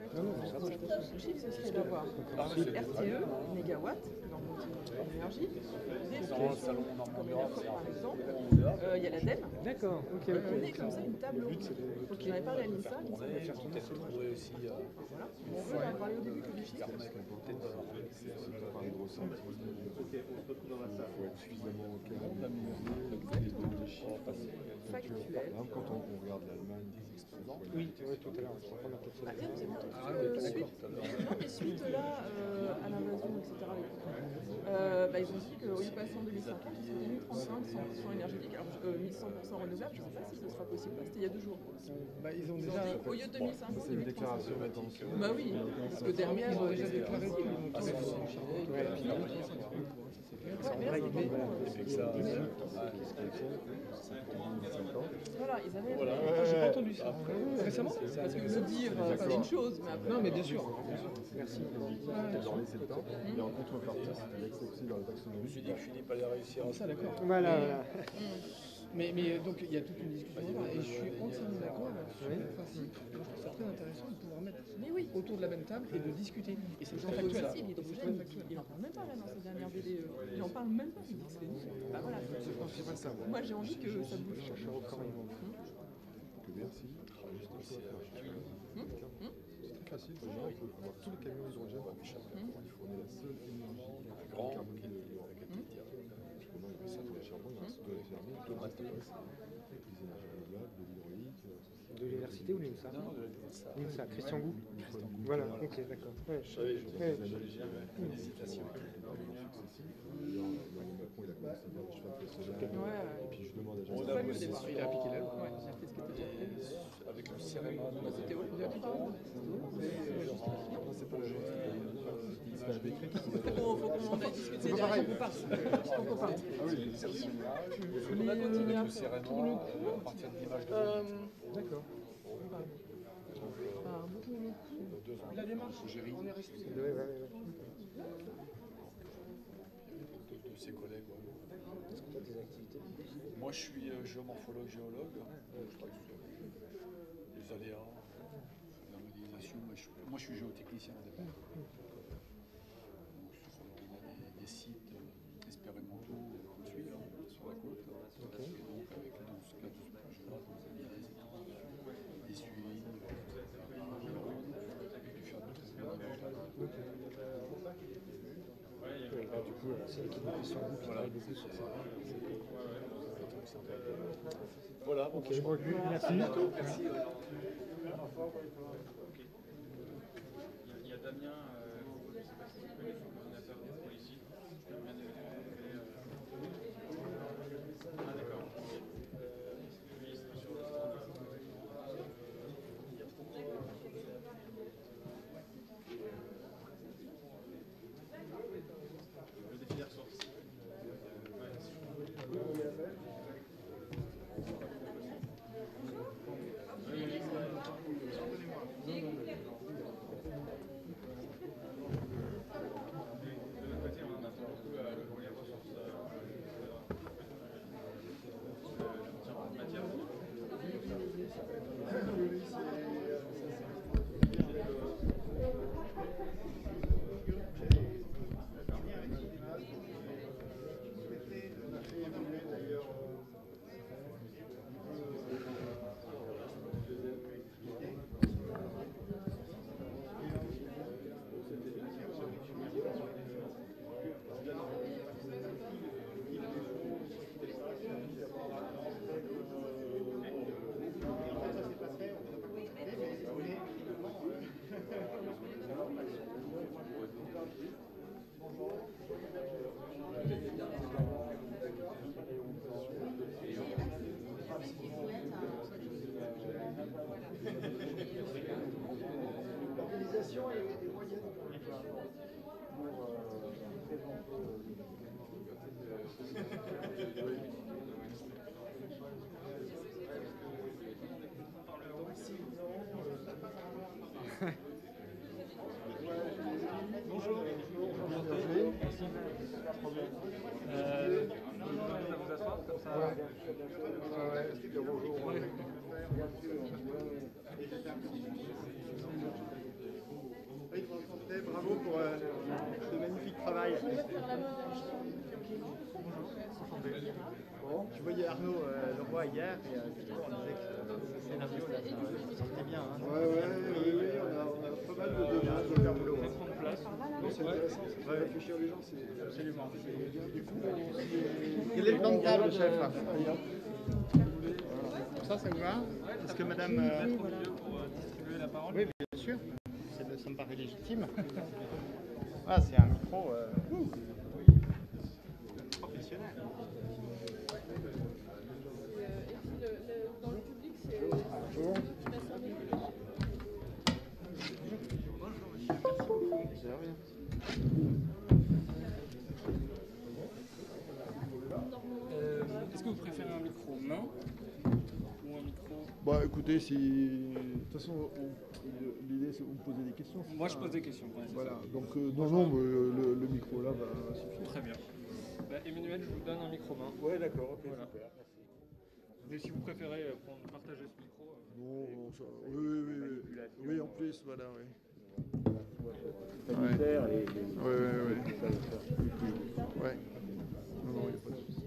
L'objectif, ce serait d'avoir RTE, mégawatts, dans l'énergie, des solutions comme Enercop par exemple, il y a l'ADEME. D'accord, ok. On est comme ça une table ronde. J'en avais parlé à l'INSA, l'INSA m'a fait retourner sur le projet. aussi Voilà. On veut en parler au début que du chiffre. peut-être d'avoir Suffisamment calme, Factuel. quand on regarde l'Allemagne, des exposants. Oui, tout à l'heure, je crois qu'on a peut-être Bah, fait vous avez entendu suite. Non, mais suite là, à l'invasion, etc. Ils ont dit qu'au passé en 2050, ils sont 2035 100% énergétique. Alors 1100% renouvelable, je ne sais pas si ce sera possible. C'était il y a 2 jours. Ils ont Ils déjà. ont dit au lieu de 2050, C'est une déclaration d'intention. Bah oui, parce que derrière, Ils ont déjà déclaré possible. qu'ils vont tous Voilà, ils avaient. J'ai pas entendu ça. Récemment? Parce que le dire, c'est une chose, mais après. Non, mais bien sûr. Merci. Dans les 7 ans, et en contrepartie, c'était l'exception dans la taxonomie. Je me suis dit que Philippe allait réussir à Ça, d'accord. Voilà. Mais donc il y a toute une discussion là, et je suis entièrement d'accord sur le principe. Je trouve ça très intéressant de pouvoir mettre autour de la même table et de discuter. Et c'est très factuel. Aussi, l'hydrogène, il n'en parle même pas là dans sa dernière VDE. Il n'en parle même pas. Il dit que c'est nul. Bah voilà. C'est pas ça, Moi j'ai envie que ça bouge. que Bercy travaille juste sur la C'est très facile, déjà, on peut avoir tous les camions hydrogène pour il faut on est la seule énergie décarbonée de l'Europe. Justement, il y avait ça, le charbon, il reste de la fermer, tout le reste, les énergies renouvelables, de l'hydraulique. De l'université ou l'INSA? Non, de ça. l'INSA, Christian Gou. Voilà, ok, d'accord. Ouais. Je savais, je faisais des analogies avec une hésitation. Macron, il a commencé à faire des cheveux professionnels. Et puis je demande à Jean On a Pas mieux au bossé départ. Il a appliqué là. Ouais, j'ai fait ce que tu as fait. avec le CEREMA. C'était où? Vous avez appliqué? c'est pas la loi, c'est un décret qui Bon, faut qu'on aille discuter. pareil. Faut qu'on parte. Faut qu'on parte. Ah oui, c'est aussi. Mais Avec le CEREMA, à partir de l'image de D'accord. Beaucoup. 2 ans. La démarche, on est resté. De ses collègues. Ouais. Est-ce que tu as des activités? Moi, je suis géomorphologue, géologue. Je travaille sur les aléas, la modélisation. Moi, je suis géotechnicien au départ. Donc, on a des sites expérimentaux qu'on suit sur la côte. Et donc, avec dans ce cas de ce projet-là, il y a des suivis, du faire de Du coup, c'est l'équipe de Christian Gou qui travaille beaucoup sur ça. Voilà, Ok, bon, merci. merci. Il y a Damien, je ne sais pas si tu connais, son coordinateur policier. Je peux bien Ah d'accord. Lui, c'est sur le stand. Le défi des ressources. De notre côté, on a fait beaucoup pour les ressources matière. L'organisation est moyenne. Bonjour. Merci. À vous asseoir comme ça. Bonjour. bravo pour ce magnifique travail. Bon, je voyais Arnaud Leroy hier et on disait que ce scénario là, ça sortait bien. Hein. Oui, on a pas mal de demandes de faire boulot. Prendre place. Non, c'est intéressant, ça fait réfléchir les gens, c'est absolument. Du coup, quel est le plan de table, chef? Ça vous va? Est-ce que madame. Mettre au milieu pour distribuer la parole? Oui, bien sûr. Ça me paraît légitime. Ah, c'est un micro professionnel. Dans le public, c'est. Bonjour. Bonjour, monsieur. Merci beaucoup. C'est rien. Est-ce que vous préférez un micro main ou un micro... Bah écoutez, si... de toute façon, l'idée c'est de vous poser des questions. Moi je pose des questions. Ouais, voilà, donc non, le micro là va suffire. Très bien. Bah, Emmanuel, je vous donne un micro main. Ouais, d'accord, ok, voilà. Super, merci. Mais si vous préférez partager ce micro... Non, ça... oui, en plus, voilà, oui. Sanitaire et... Ouais. Non, il n'y a pas de souci.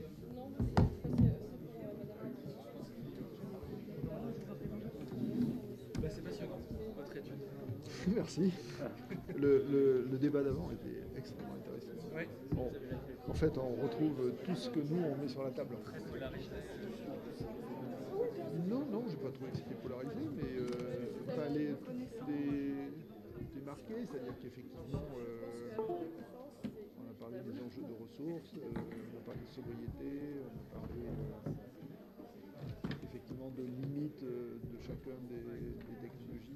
C'est passionnant, votre étude. Merci. Le débat d'avant était extrêmement intéressant. Oui. Bon, en fait, on retrouve tout ce que nous, on met sur la table. Non, j'ai pas trouvé que c'était polarisé, mais c'est marqué, c'est-à-dire qu'effectivement, on a parlé des enjeux de ressources, on a parlé de sobriété, on a parlé effectivement de limites de chacun des technologies.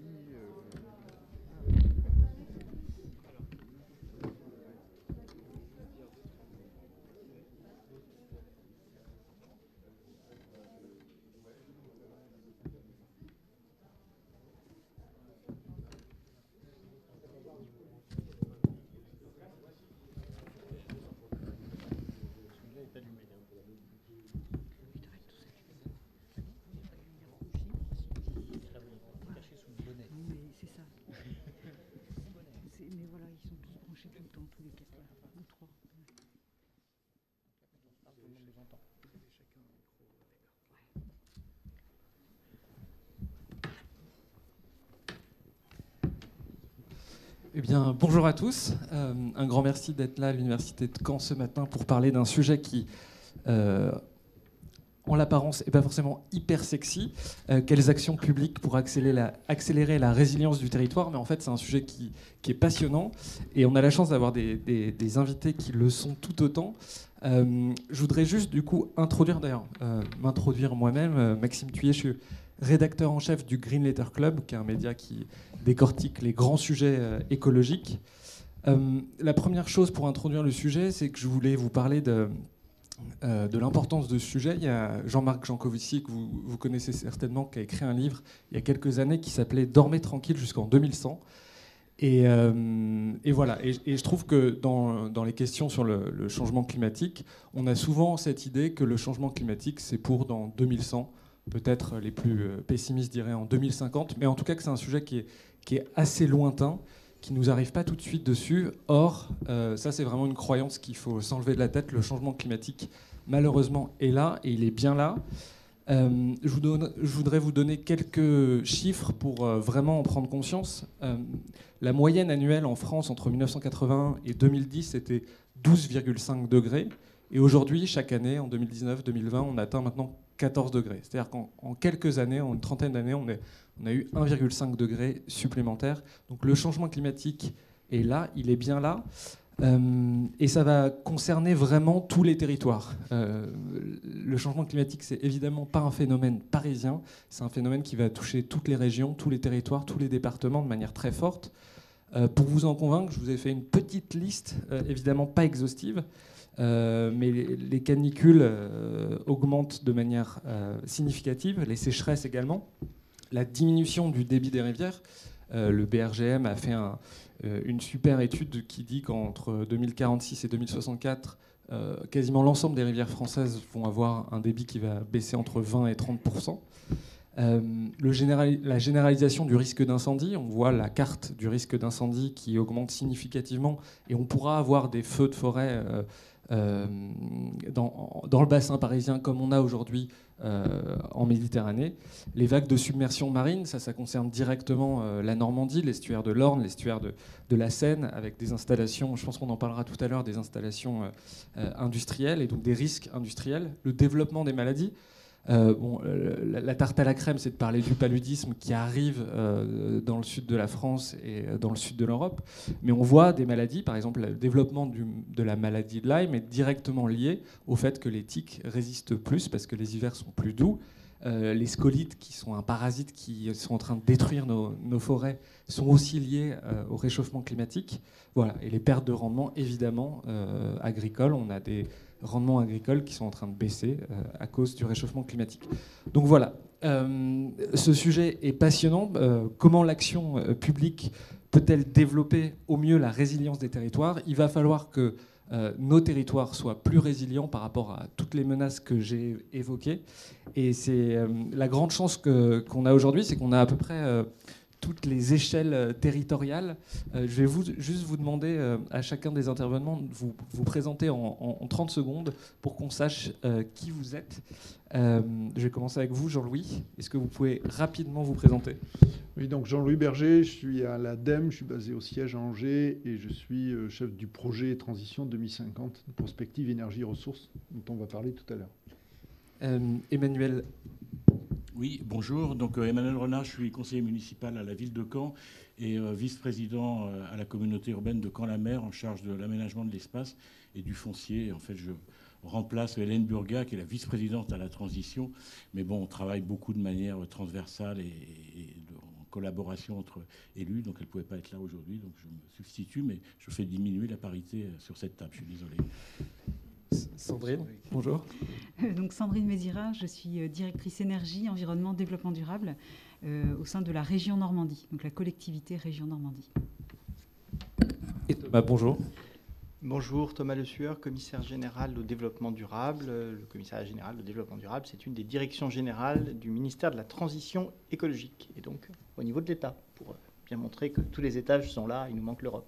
Eh bien, bonjour à tous. Un grand merci d'être là à l'Université de Caen ce matin pour parler d'un sujet qui, en l'apparence, n'est pas forcément hyper sexy. Quelles actions publiques pour accélérer la résilience du territoire? Mais en fait, c'est un sujet qui est passionnant et on a la chance d'avoir des invités qui le sont tout autant. Je voudrais juste, du coup, m'introduire moi-même. Maxime Thuillet, je suis rédacteur en chef du Green Letter Club, qui est un média qui décortique les grands sujets écologiques. La première chose pour introduire le sujet, c'est que je voulais vous parler de l'importance de ce sujet. Il y a Jean-Marc Jancovici, que vous connaissez certainement, qui a écrit un livre il y a quelques années qui s'appelait « Dormez tranquille jusqu'en 2100 ». Et voilà. Et je trouve que dans les questions sur le changement climatique, on a souvent cette idée que le changement climatique, c'est pour dans 2100. Peut-être les plus pessimistes diraient en 2050, mais en tout cas que c'est un sujet qui est assez lointain, qui ne nous arrive pas tout de suite dessus. Or, ça c'est vraiment une croyance qu'il faut s'enlever de la tête. Le changement climatique, malheureusement, est là, et il est bien là. Je voudrais vous donner quelques chiffres pour vraiment en prendre conscience. La moyenne annuelle en France entre 1981 et 2010, c'était 12,5 degrés. Et aujourd'hui, chaque année, en 2019-2020, on atteint maintenant 14 degrés. C'est-à-dire qu'en quelques années, en une trentaine d'années, on a eu 1,5 degré supplémentaire. Donc le changement climatique est là, il est bien là. Et ça va concerner vraiment tous les territoires. Le changement climatique, c'est évidemment pas un phénomène parisien, c'est un phénomène qui va toucher toutes les régions, tous les territoires, tous les départements de manière très forte. Pour vous en convaincre, je vous ai fait une petite liste, évidemment pas exhaustive, mais les canicules augmentent de manière significative, les sécheresses également, la diminution du débit des rivières. Le BRGM a fait une super étude qui dit qu'entre 2046 et 2064, quasiment l'ensemble des rivières françaises vont avoir un débit qui va baisser entre 20 et 30%. La généralisation du risque d'incendie, on voit la carte du risque d'incendie qui augmente significativement et on pourra avoir des feux de forêt dans le bassin parisien comme on a aujourd'hui en Méditerranée. Les vagues de submersion marine, ça concerne directement la Normandie, l'estuaire de l'Orne, l'estuaire de la Seine, avec des installations, je pense qu'on en parlera tout à l'heure, des installations industrielles et donc des risques industriels, le développement des maladies. La tarte à la crème, c'est de parler du paludisme qui arrive dans le sud de la France et dans le sud de l'Europe. Mais on voit des maladies, par exemple, le développement de la maladie de Lyme est directement lié au fait que les tiques résistent plus parce que les hivers sont plus doux. Les scolites, qui sont un parasite qui sont en train de détruire nos forêts, sont aussi liés au réchauffement climatique. Voilà. Et les pertes de rendement, évidemment, agricoles. On a des rendements agricoles qui sont en train de baisser à cause du réchauffement climatique. Donc voilà, ce sujet est passionnant. Comment l'action publique peut-elle développer au mieux la résilience des territoires ? Il va falloir que nos territoires soient plus résilients par rapport à toutes les menaces que j'ai évoquées. Et c'est la grande chance qu'on a aujourd'hui, c'est qu'on a à peu près toutes les échelles territoriales. Je vais juste vous demander à chacun des intervenants de vous présenter en 30 secondes pour qu'on sache qui vous êtes. Je vais commencer avec vous, Jean-Louis. Est-ce que vous pouvez rapidement vous présenter ? Oui, donc Jean-Louis Berger, je suis à l'ADEME, je suis basé au siège à Angers et je suis chef du projet Transition 2050, prospective énergie-ressources, dont on va parler tout à l'heure. Emmanuel. Oui, bonjour. Donc Emmanuel Renard, je suis conseiller municipal à la ville de Caen et vice-président à la communauté urbaine de Caen-la-Mer en charge de l'aménagement de l'espace et du foncier. En fait, je remplace Hélène Burga, qui est la vice-présidente à la transition. Mais bon, on travaille beaucoup de manière transversale et en collaboration entre élus. Donc elle ne pouvait pas être là aujourd'hui, donc je me substitue, mais je fais diminuer la parité sur cette table. Je suis désolé. Sandrine, bonjour. Donc Sandrine Mézira, je suis directrice énergie, environnement, développement durable au sein de la région Normandie, donc la collectivité région Normandie. Et Thomas, bonjour. Bonjour, Thomas Le Sueur, commissaire général au développement durable. Le commissariat général au développement durable, c'est une des directions générales du ministère de la Transition écologique, et donc au niveau de l'État, pour bien montrer que tous les étages sont là, il nous manque l'Europe.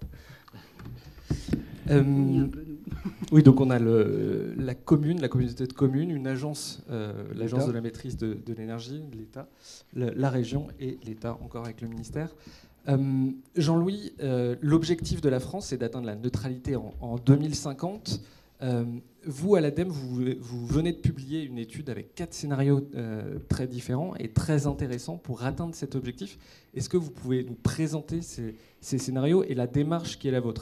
Oui, donc on a la communauté de communes, une agence, l'agence de la maîtrise de l'énergie, de l'État, la région et l'État encore avec le ministère. Jean-Louis, l'objectif de la France, c'est d'atteindre la neutralité en 2050. Vous, à l'ADEME, vous venez de publier une étude avec 4 scénarios très différents et très intéressants pour atteindre cet objectif. Est-ce que vous pouvez nous présenter ces scénarios et la démarche qui est la vôtre ?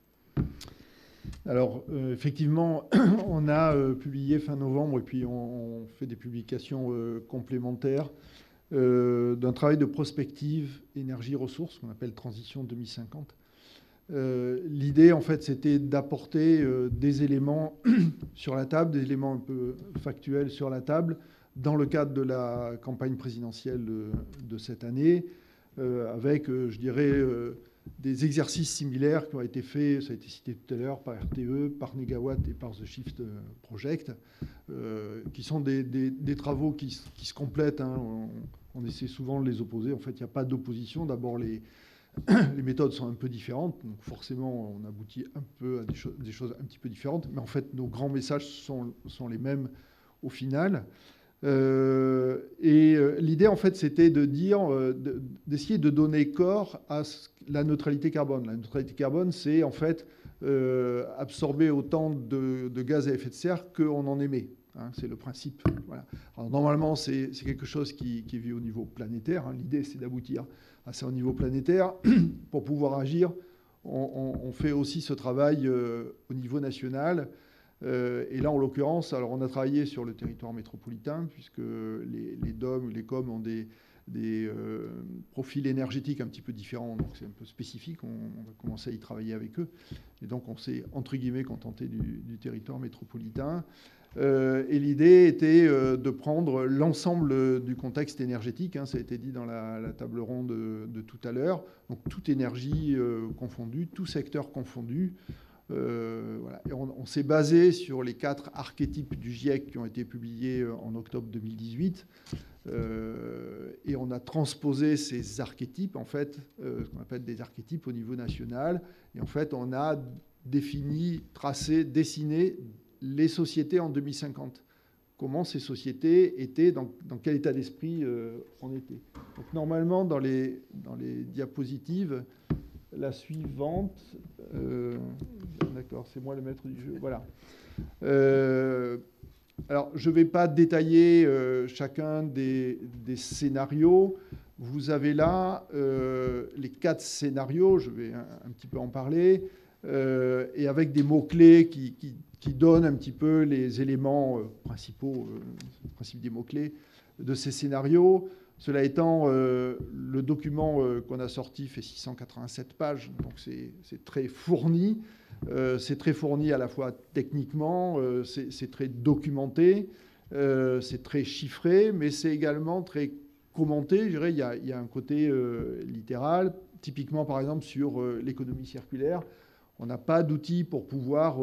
Alors, effectivement, on a publié fin novembre et puis on fait des publications complémentaires d'un travail de prospective énergie-ressources qu'on appelle Transition 2050. L'idée, en fait, c'était d'apporter des éléments sur la table, des éléments un peu factuels sur la table, dans le cadre de la campagne présidentielle de cette année, avec, je dirais, des exercices similaires qui ont été faits, ça a été cité tout à l'heure, par RTE, par Negawatt et par The Shift Project, qui sont des travaux qui se complètent. Hein. On essaie souvent de les opposer. En fait, il n'y a pas d'opposition. D'abord, les méthodes sont un peu différentes, donc forcément, on aboutit un peu à des choses un petit peu différentes. Mais en fait, nos grands messages sont les mêmes au final. L'idée, en fait, c'était de dire, d'essayer de donner corps à la neutralité carbone. La neutralité carbone, c'est en fait absorber autant de gaz à effet de serre qu'on en émet. Hein, c'est le principe. Voilà. Alors, normalement, c'est quelque chose qui est vu au niveau planétaire. Hein. L'idée, c'est d'aboutir à ça au niveau planétaire. Pour pouvoir agir, on fait aussi ce travail au niveau national. Et là, en l'occurrence, alors on a travaillé sur le territoire métropolitain, puisque les DOM ou les COM ont des profils énergétiques un petit peu différents, donc c'est un peu spécifique. On va commencer à y travailler avec eux. Et donc, on s'est, entre guillemets, contenté du territoire métropolitain. Et l'idée était de prendre l'ensemble du contexte énergétique, hein, ça a été dit dans la table ronde de tout à l'heure, donc toute énergie confondue, tout secteur confondu. Voilà. Et on s'est basé sur les 4 archétypes du GIEC qui ont été publiés en octobre 2018. Et on a transposé ces archétypes, en fait, ce qu'on appelle des archétypes au niveau national. Et en fait, on a défini, tracé, dessiné les sociétés en 2050. Comment ces sociétés étaient, dans quel état d'esprit on était. Donc normalement, dans les diapositives, la suivante... D'accord, c'est moi le maître du jeu. Voilà. Alors, je ne vais pas détailler chacun des scénarios. Vous avez là les 4 scénarios, je vais un petit peu en parler, et avec des mots-clés qui donnent un petit peu les éléments principaux, le principe des mots-clés de ces scénarios. Cela étant, le document qu'on a sorti fait 687 pages, donc c'est très fourni. C'est très fourni à la fois techniquement, c'est très documenté, c'est très chiffré, mais c'est également très commenté. Je dirais, il y a un côté littéral. Typiquement, par exemple, sur l'économie circulaire, on n'a pas d'outils pour pouvoir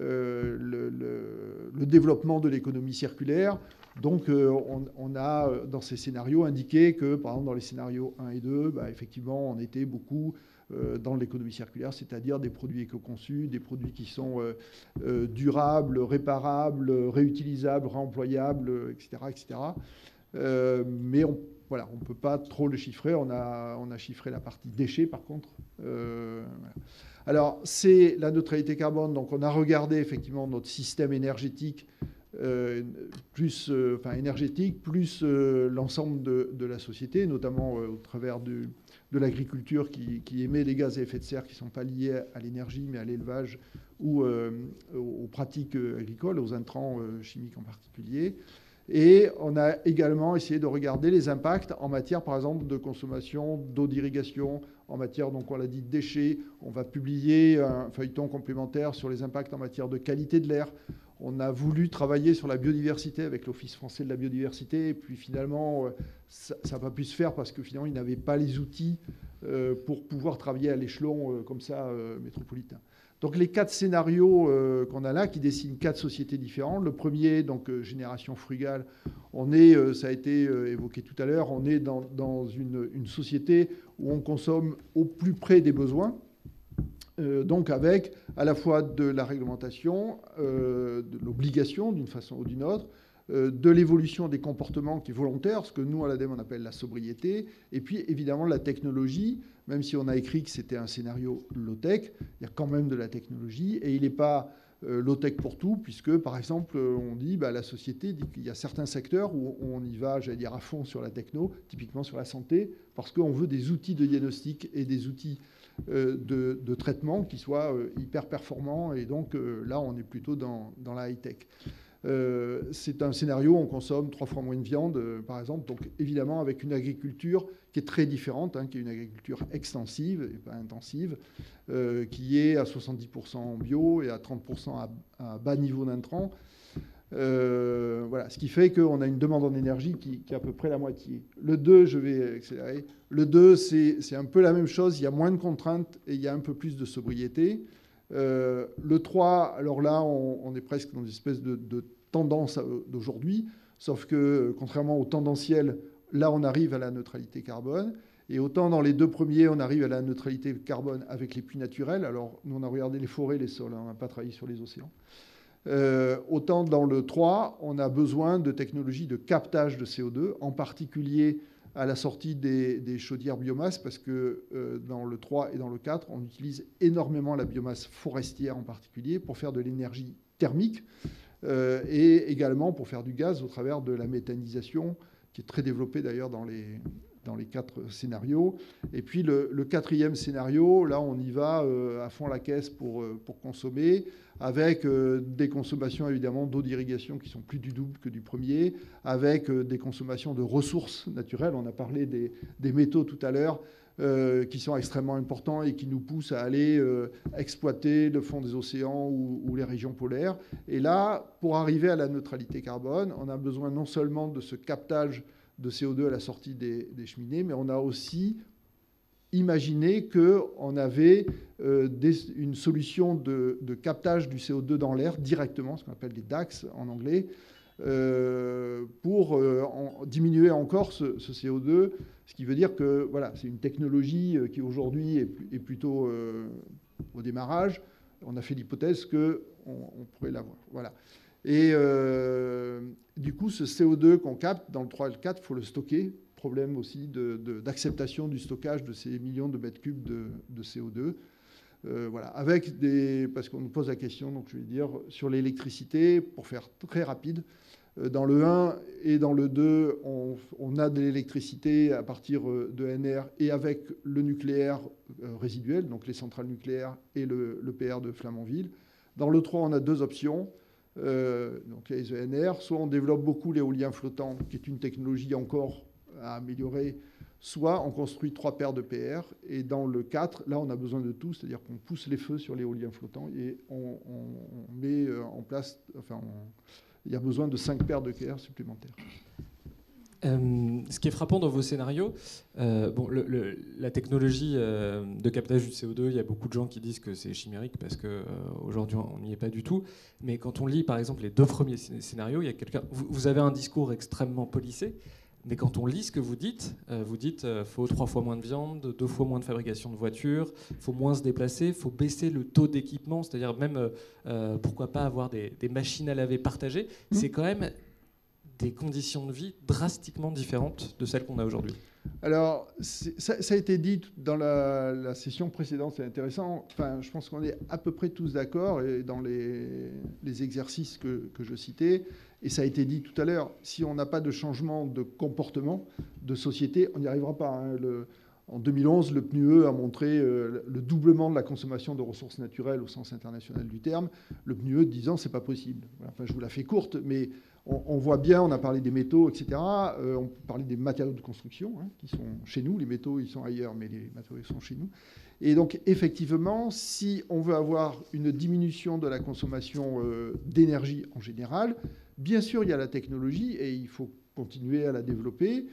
le développement de l'économie circulaire. Donc, on a, dans ces scénarios, indiqué que, par exemple, dans les scénarios 1 et 2, effectivement, on était beaucoup dans l'économie circulaire, c'est-à-dire des produits éco-conçus, des produits qui sont durables, réparables, réutilisables, réemployables, etc. etc. Mais on ne peut pas trop le chiffrer. On a chiffré la partie déchets, par contre. Voilà. Alors, c'est la neutralité carbone. Donc, on a regardé effectivement notre système énergétique, plus l'ensemble de la société, notamment au travers de l'agriculture qui émet des gaz à effet de serre qui ne sont pas liés à l'énergie, mais à l'élevage ou aux pratiques agricoles, aux intrants chimiques en particulier. Et on a également essayé de regarder les impacts en matière, par exemple, de consommation d'eau d'irrigation, en matière, donc on l'a dit, de déchets. On va publier un feuilleton complémentaire sur les impacts en matière de qualité de l'air. On a voulu travailler sur la biodiversité avec l'Office français de la biodiversité. Et puis finalement, ça n'a pas pu se faire parce que finalement, ils n'avaient pas les outils pour pouvoir travailler à l'échelon comme ça métropolitain. Donc les 4 scénarios qu'on a là, qui dessinent 4 sociétés différentes. Le premier, donc génération frugale, ça a été évoqué tout à l'heure, on est dans une société où on consomme au plus près des besoins, donc avec à la fois de la réglementation, de l'obligation d'une façon ou d'une autre, de l'évolution des comportements qui est volontaire, ce que nous à l'ADEME on appelle la sobriété, et puis évidemment la technologie. Même si on a écrit que c'était un scénario low-tech, il y a quand même de la technologie, et il n'est pas low-tech pour tout, puisque par exemple on dit, la société dit qu'il y a certains secteurs où on y va, j'allais dire, à fond sur la techno, typiquement sur la santé, parce qu'on veut des outils de diagnostic et des outils de traitement qui soient hyper performants, et donc là on est plutôt dans la high-tech. C'est un scénario où on consomme 3 fois moins de viande, par exemple, donc évidemment avec une agriculture qui est très différente, qui est une agriculture extensive et pas intensive, qui est à 70% en bio et à 30% à bas niveau d'intrants. Voilà, ce qui fait qu'on a une demande en énergie qui est à peu près la moitié. Le 2, je vais accélérer. Le 2, c'est un peu la même chose, il y a moins de contraintes et il y a un peu plus de sobriété. Le 3, alors là, on est presque dans une espèce de tendance d'aujourd'hui, sauf que contrairement au tendanciel, là, on arrive à la neutralité carbone. Et autant dans les 2 premiers, on arrive à la neutralité carbone avec les puits naturels. Alors, nous, on a regardé les forêts, les sols, on n'a pas travaillé sur les océans. Autant dans le 3, on a besoin de technologies de captage de CO2, en particulier à la sortie des chaudières biomasse, parce que dans le 3 et dans le 4, on utilise énormément la biomasse forestière en particulier pour faire de l'énergie thermique et également pour faire du gaz au travers de la méthanisation, qui est très développée d'ailleurs dans les 4 scénarios. Et puis le 4e scénario, là on y va à fond la caisse pour consommer, avec des consommations évidemment d'eau d'irrigation qui sont plus du double que du premier, avec des consommations de ressources naturelles. On a parlé des métaux tout à l'heure, qui sont extrêmement importants et qui nous poussent à aller exploiter le fond des océans ou les régions polaires. Et là, pour arriver à la neutralité carbone, on a besoin non seulement de ce captage de CO2 à la sortie des cheminées, mais on a aussi imaginé qu'on avait une solution de captage du CO2 dans l'air directement, ce qu'on appelle les DACS en anglais, pour diminuer encore ce CO2, ce qui veut dire que voilà, c'est une technologie qui aujourd'hui est plutôt au démarrage. On a fait l'hypothèse qu'on pourrait l'avoir. Voilà. Et du coup, ce CO2 qu'on capte dans le 3 et le 4, il faut le stocker. Problème aussi d'acceptation du stockage de ces millions de mètres cubes de CO2. Voilà. Avec parce qu'on nous pose la question, donc je vais dire, sur l'électricité, pour faire très rapide. Dans le 1 et dans le 2, on a de l'électricité à partir de NR et avec le nucléaire résiduel, donc les centrales nucléaires et le PR de Flamanville. Dans le 3, on a deux options. Donc les ENR, soit on développe beaucoup l'éolien flottant, qui est une technologie encore à améliorer, soit on construit 3 paires de PR. Et dans le 4, là, on a besoin de tout, c'est-à-dire qu'on pousse les feux sur l'éolien flottant et on met en place... Enfin, il y a besoin de 5 paires de PR supplémentaires. Ce qui est frappant dans vos scénarios, la technologie de captage du CO2, il y a beaucoup de gens qui disent que c'est chimérique parce qu'aujourd'hui, on n'y est pas du tout. Mais quand on lit, par exemple, les 2 premiers scénarios, il y a quelqu'un... Vous avez un discours extrêmement policé, mais quand on lit ce que vous dites faut 3 fois moins de viande, 2 fois moins de fabrication de voitures, il faut moins se déplacer, il faut baisser le taux d'équipement, c'est-à-dire même, pourquoi pas avoir des machines à laver partagées. C'est quand même des conditions de vie drastiquement différentes de celles qu'on a aujourd'hui. Alors, ça a été dit dans la session précédente, c'est intéressant. Enfin, je pense qu'on est à peu près tous d'accord et dans les exercices que je citais. Et ça a été dit tout à l'heure, si on n'a pas de changement de comportement, de société, on n'y arrivera pas. Hein. En 2011, le PNUE a montré le doublement de la consommation de ressources naturelles au sens international du terme. Le PNUE disant c'est pas possible. Voilà. Enfin, je vous la fais courte, mais on voit bien, on a parlé des métaux, etc. On parlait des matériaux de construction qui sont chez nous. Les métaux, ils sont ailleurs, mais les matériaux sont chez nous. Et donc, effectivement, si on veut avoir une diminution de la consommation d'énergie en général, bien sûr, il y a la technologie et il faut continuer à la développer.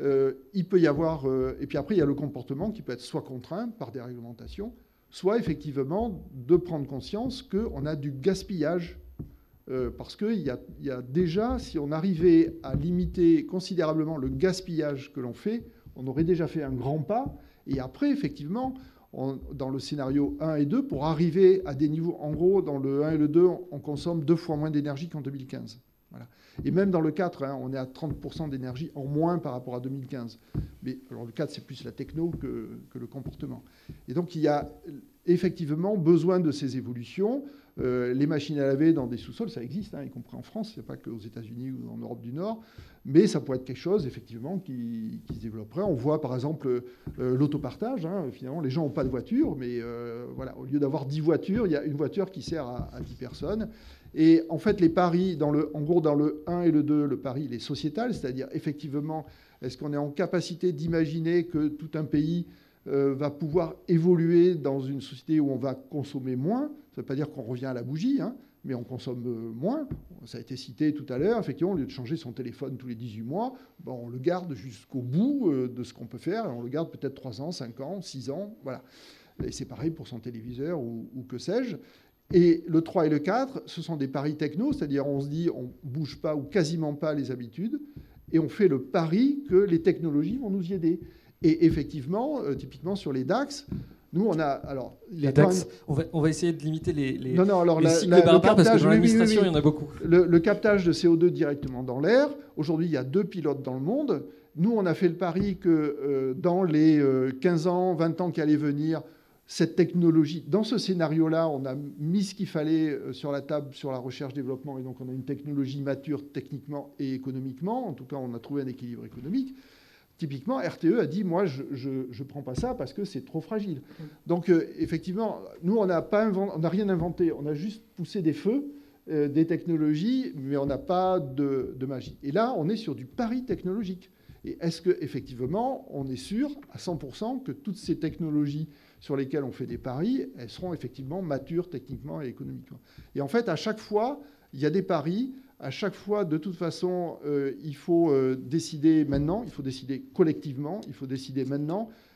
Il peut y avoir... et puis après, il y a le comportement qui peut être soit contraint par des réglementations, soit effectivement de prendre conscience qu'on a du gaspillage. Parce qu'il y a déjà, si on arrivait à limiter considérablement le gaspillage que l'on fait, on aurait déjà fait un grand pas. Et après, effectivement, dans le scénario 1 et 2, pour arriver à des niveaux... En gros, dans le 1 et le 2, on consomme 2 fois moins d'énergie qu'en 2015. Voilà. Et même dans le 4, on est à 30% d'énergie en moins par rapport à 2015. Mais alors le 4, c'est plus la techno que le comportement. Et donc, il y a effectivement besoin de ces évolutions. Les machines à laver dans des sous-sols, ça existe, y compris en France, il n'y a pas qu'aux États-Unis ou en Europe du Nord. Mais ça pourrait être quelque chose, effectivement, qui se développerait. On voit, par exemple, l'autopartage. Finalement, les gens n'ont pas de voiture, mais voilà, au lieu d'avoir 10 voitures, il y a une voiture qui sert à 10 personnes. Et en fait, les paris, en gros, dans le 1 et le 2, le pari, il est sociétal, c'est-à-dire, effectivement, est-ce qu'on est en capacité d'imaginer que tout un pays va pouvoir évoluer dans une société où on va consommer moins? Ça ne veut pas dire qu'on revient à la bougie, mais on consomme moins. Ça a été cité tout à l'heure. Effectivement, au lieu de changer son téléphone tous les 18 mois, on le garde jusqu'au bout de ce qu'on peut faire. On le garde peut-être 3 ans, 5 ans, 6 ans. Voilà. Et c'est pareil pour son téléviseur ou que sais-je. Et le 3 et le 4, ce sont des paris techno, c'est-à-dire on se dit on ne bouge pas ou quasiment pas les habitudes, et on fait le pari que les technologies vont nous y aider. Et effectivement, typiquement sur les DAX, nous on a... Alors, les DAX, on va essayer de limiter les cycles le barbares, parce que dans oui, l'administration, oui. il y en a beaucoup. Le captage de CO2 directement dans l'air, aujourd'hui il y a 2 pilotes dans le monde. Nous on a fait le pari que dans les 15 ans, 20 ans qui allaient venir, cette technologie, dans ce scénario-là, on a mis ce qu'il fallait sur la table sur la recherche-développement, et donc on a une technologie mature techniquement et économiquement. En tout cas, on a trouvé un équilibre économique. Typiquement, RTE a dit, moi, je ne prends pas ça parce que c'est trop fragile. Donc, effectivement, nous, on n'a rien inventé. On a juste poussé des feux, des technologies, mais on n'a pas de magie. Et là, on est sur du pari technologique. Et est-ce qu'effectivement, on est sûr à 100% que toutes ces technologies sur lesquelles on fait des paris, elles seront effectivement matures techniquement et économiquement. Et en fait, à chaque fois, il y a des paris. À chaque fois, de toute façon, il faut décider maintenant, il faut décider collectivement, il faut décider maintenant.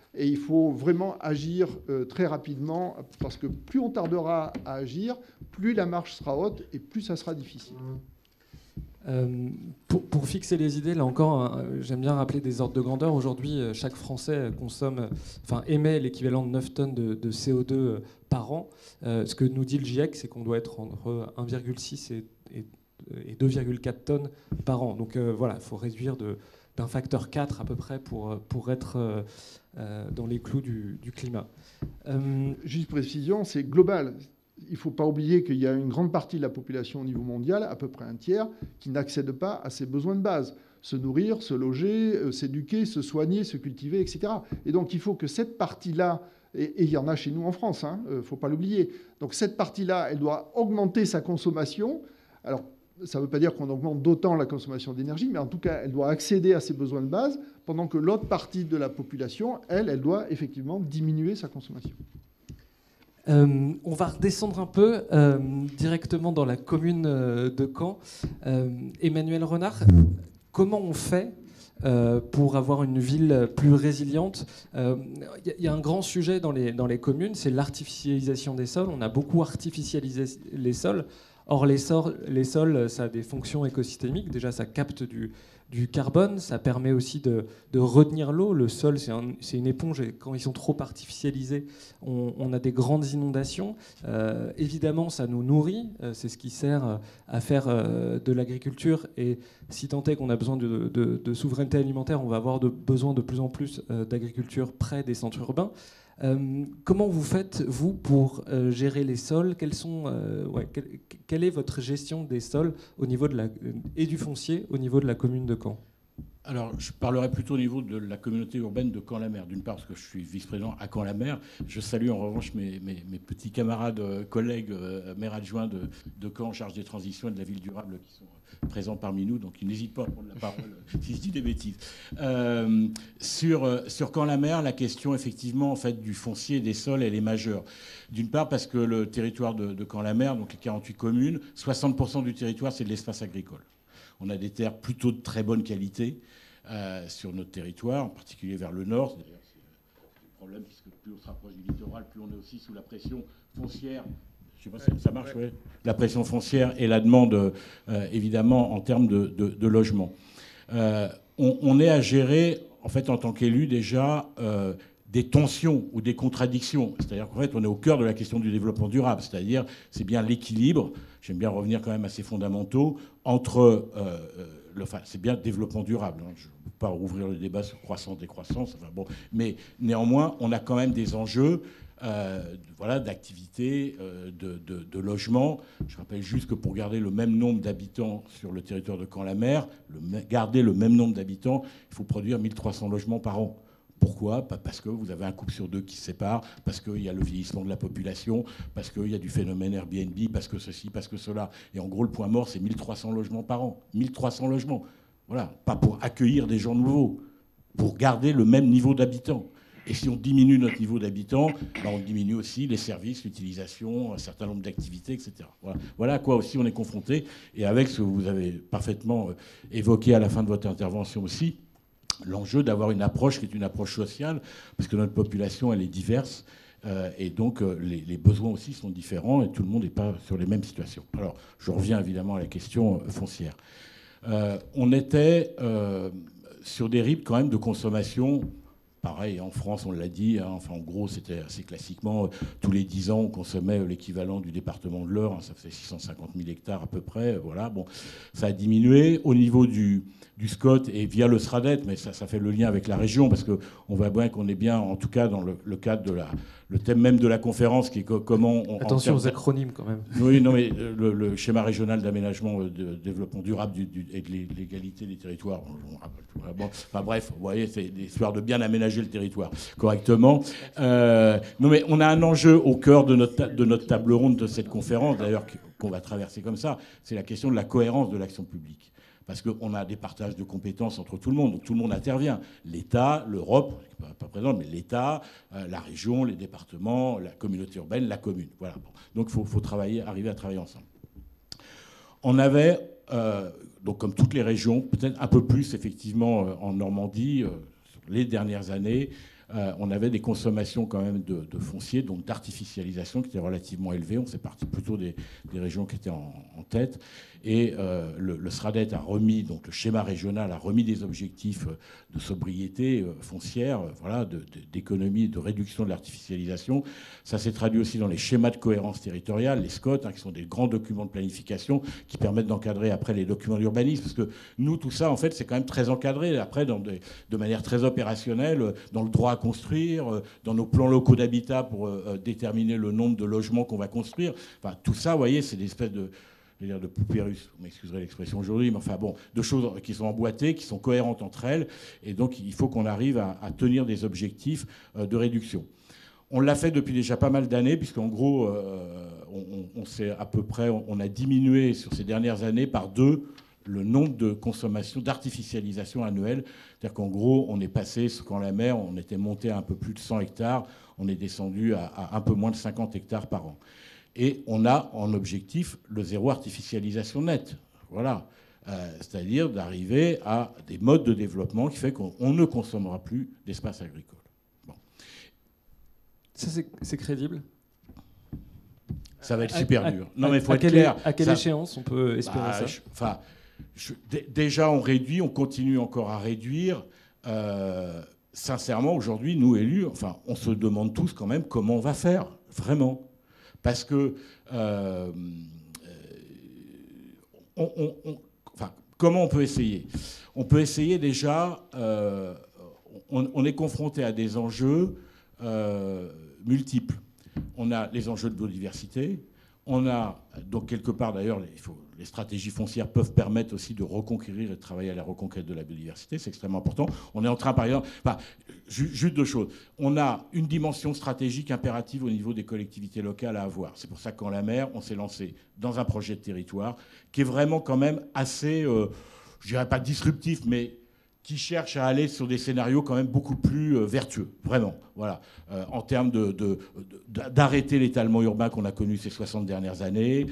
Et il faut vraiment agir très rapidement, parce que plus on tardera à agir, plus la marche sera haute et plus ça sera difficile. Pour fixer les idées, là encore, j'aime bien rappeler des ordres de grandeur. Aujourd'hui, chaque Français émet l'équivalent de 9 tonnes de CO2 par an. Ce que nous dit le GIEC, c'est qu'on doit être entre 1,6 et 2,4 tonnes par an. Donc voilà, il faut réduire d'un facteur 4 à peu près pour être dans les clous du climat. Juste précision, c'est global. Il ne faut pas oublier qu'il y a une grande partie de la population au niveau mondial, à peu près un tiers, qui n'accède pas à ses besoins de base. Se nourrir, se loger, s'éduquer, se soigner, se cultiver, etc. Et donc il faut que cette partie-là, et il y en a chez nous en France, il ne faut pas l'oublier, donc cette partie-là, elle doit augmenter sa consommation. Alors, ça ne veut pas dire qu'on augmente d'autant la consommation d'énergie, mais en tout cas, elle doit accéder à ses besoins de base, pendant que l'autre partie de la population, elle doit effectivement diminuer sa consommation. On va redescendre un peu directement dans la commune de Caen. Emmanuel Renard, comment on fait pour avoir une ville plus résiliente? Il y a un grand sujet dans les communes, c'est l'artificialisation des sols. On a beaucoup artificialisé les sols. Or, les sols, ça a des fonctions écosystémiques. Déjà, ça capte du carbone, ça permet aussi de retenir l'eau. Le sol, c'est une éponge, et quand ils sont trop artificialisés, on a des grandes inondations. Évidemment, ça nous nourrit, c'est ce qui sert à faire de l'agriculture. Et si tant est qu'on a besoin de souveraineté alimentaire, on va avoir besoin de plus en plus d'agriculture près des centres urbains. Comment vous faites, vous, pour gérer les sols? Quelle est votre gestion des sols au niveau et du foncier au niveau de la commune de Caen? Alors, je parlerai plutôt au niveau de la communauté urbaine de Caen-la-Mer. D'une part, parce que je suis vice-président à Caen-la-Mer. Je salue en revanche mes petits camarades, collègues, maires adjoints de Caen en charge des transitions et de la ville durable qui sont présents parmi nous. Donc, ils n'hésitent pas à prendre la parole si je dis des bêtises. Sur Caen-la-Mer, la question, effectivement, en fait, du foncier et des sols, elle est majeure. D'une part, parce que le territoire de Caen-la-Mer, donc les 48 communes, 60% du territoire, c'est de l'espace agricole. On a des terres plutôt de très bonne qualité sur notre territoire, en particulier vers le nord. D'ailleurs, c'est le problème, puisque plus on se rapproche du littoral, plus on est aussi sous la pression foncière. Je ne sais pas si ça marche, ouais. La pression foncière et la demande, évidemment, en termes de logement. On est à gérer, en fait, en tant qu'élu, déjà, des tensions ou des contradictions. C'est-à-dire qu'en fait, on est au cœur de la question du développement durable. C'est-à-dire, c'est bien l'équilibre, j'aime bien revenir quand même à ces fondamentaux, entre... c'est bien développement durable. Je ne veux pas rouvrir le débat sur croissance, décroissance. Mais néanmoins, on a quand même des enjeux d'activité, de logement. Je rappelle juste que pour garder le même nombre d'habitants sur le territoire de Caen-la-Mer, garder le même nombre d'habitants, il faut produire 1300 logements par an. Pourquoi? Parce que vous avez un couple sur deux qui se sépare, parce qu'il y a le vieillissement de la population, parce qu'il y a du phénomène Airbnb, parce que ceci, parce que cela. Et en gros, le point mort, c'est 1300 logements par an. 1300 logements. Voilà. Pas pour accueillir des gens nouveaux, pour garder le même niveau d'habitants. Et si on diminue notre niveau d'habitants, on diminue aussi les services, l'utilisation, un certain nombre d'activités, etc. Voilà à quoi aussi on est confronté. Et avec ce que vous avez parfaitement évoqué à la fin de votre intervention aussi, l'enjeu d'avoir une approche qui est une approche sociale, parce que notre population, elle est diverse, et donc les besoins aussi sont différents, et tout le monde n'est pas sur les mêmes situations. Alors, je reviens évidemment à la question foncière. On était sur des rythmes quand même de consommation. Pareil, en France, on l'a dit, en gros, c'était assez classiquement, tous les 10 ans, on consommait l'équivalent du département de l'Eure, ça faisait 650 000 hectares à peu près, voilà. Bon, ça a diminué. Au niveau du SCOT et via le SRADET, mais ça fait le lien avec la région, parce qu'on voit bien qu'on est bien, en tout cas, dans le cadre de le thème même de la conférence, qui est comment... Attention aux acronymes, quand même. Oui, non, mais le schéma régional d'aménagement, de développement durable et de l'égalité des territoires. Bref, vous voyez, c'est l'histoire de bien aménager le territoire correctement. Non, mais on a un enjeu au cœur de notre table ronde de cette conférence, d'ailleurs, qu'on va traverser comme ça, c'est la question de la cohérence de l'action publique. Parce qu'on a des partages de compétences entre tout le monde, donc tout le monde intervient. L'État, l'Europe, pas présente, mais l'État, la région, les départements, la communauté urbaine, la commune. Voilà. Donc il faut arriver à travailler ensemble. On avait, donc comme toutes les régions, peut-être un peu plus effectivement en Normandie, sur les dernières années, on avait des consommations quand même de foncier, donc d'artificialisation, qui étaient relativement élevées. On s'est parti plutôt des régions qui étaient en tête. Et le SRADET a remis, donc le schéma régional a remis des objectifs de sobriété foncière, voilà, d'économie, de réduction de l'artificialisation. Ça s'est traduit aussi dans les schémas de cohérence territoriale, les SCOT, qui sont des grands documents de planification qui permettent d'encadrer après les documents d'urbanisme. Parce que nous, tout ça, en fait, c'est quand même très encadré, après, de manière très opérationnelle, dans le droit à construire, dans nos plans locaux d'habitat pour déterminer le nombre de logements qu'on va construire. Enfin, tout ça, vous voyez, c'est des espèces de poupées russes, vous m'excuserez l'expression aujourd'hui, mais enfin bon, de choses qui sont emboîtées, qui sont cohérentes entre elles, et donc il faut qu'on arrive à tenir des objectifs de réduction. On l'a fait depuis déjà pas mal d'années, puisqu'en gros, on sait à peu près, on a diminué sur ces dernières années par 2 le nombre de consommation, d'artificialisation annuelle. C'est-à-dire qu'en gros, on est passé, quand la mer, on était monté à un peu plus de 100 hectares, on est descendu à un peu moins de 50 hectares par an. Et on a en objectif le zéro artificialisation nette. Voilà. C'est-à-dire d'arriver à des modes de développement qui fait qu'on ne consommera plus d'espace agricole. Bon. Ça, c'est crédible? Ça va être super dur. Non, mais il faut être clair. À quelle échéance on peut espérer ça? Déjà, on réduit, on continue encore à réduire. Sincèrement, aujourd'hui, nous, élus, enfin, on se demande tous quand même comment on va faire, vraiment. Parce que, comment on peut essayer? On peut essayer déjà, on est confronté à des enjeux multiples. On a les enjeux de biodiversité, on a, donc quelque part d'ailleurs, les stratégies foncières peuvent permettre aussi de reconquérir et de travailler à la reconquête de la biodiversité, c'est extrêmement important. On est en train, par exemple, juste 2 choses. On a une dimension stratégique impérative au niveau des collectivités locales à avoir. C'est pour ça qu'en la mer, on s'est lancé dans un projet de territoire qui est vraiment quand même assez, je dirais pas disruptif, mais qui cherche à aller sur des scénarios quand même beaucoup plus vertueux, vraiment. Voilà. En termes d'arrêter l'étalement urbain qu'on a connu ces 60 dernières années,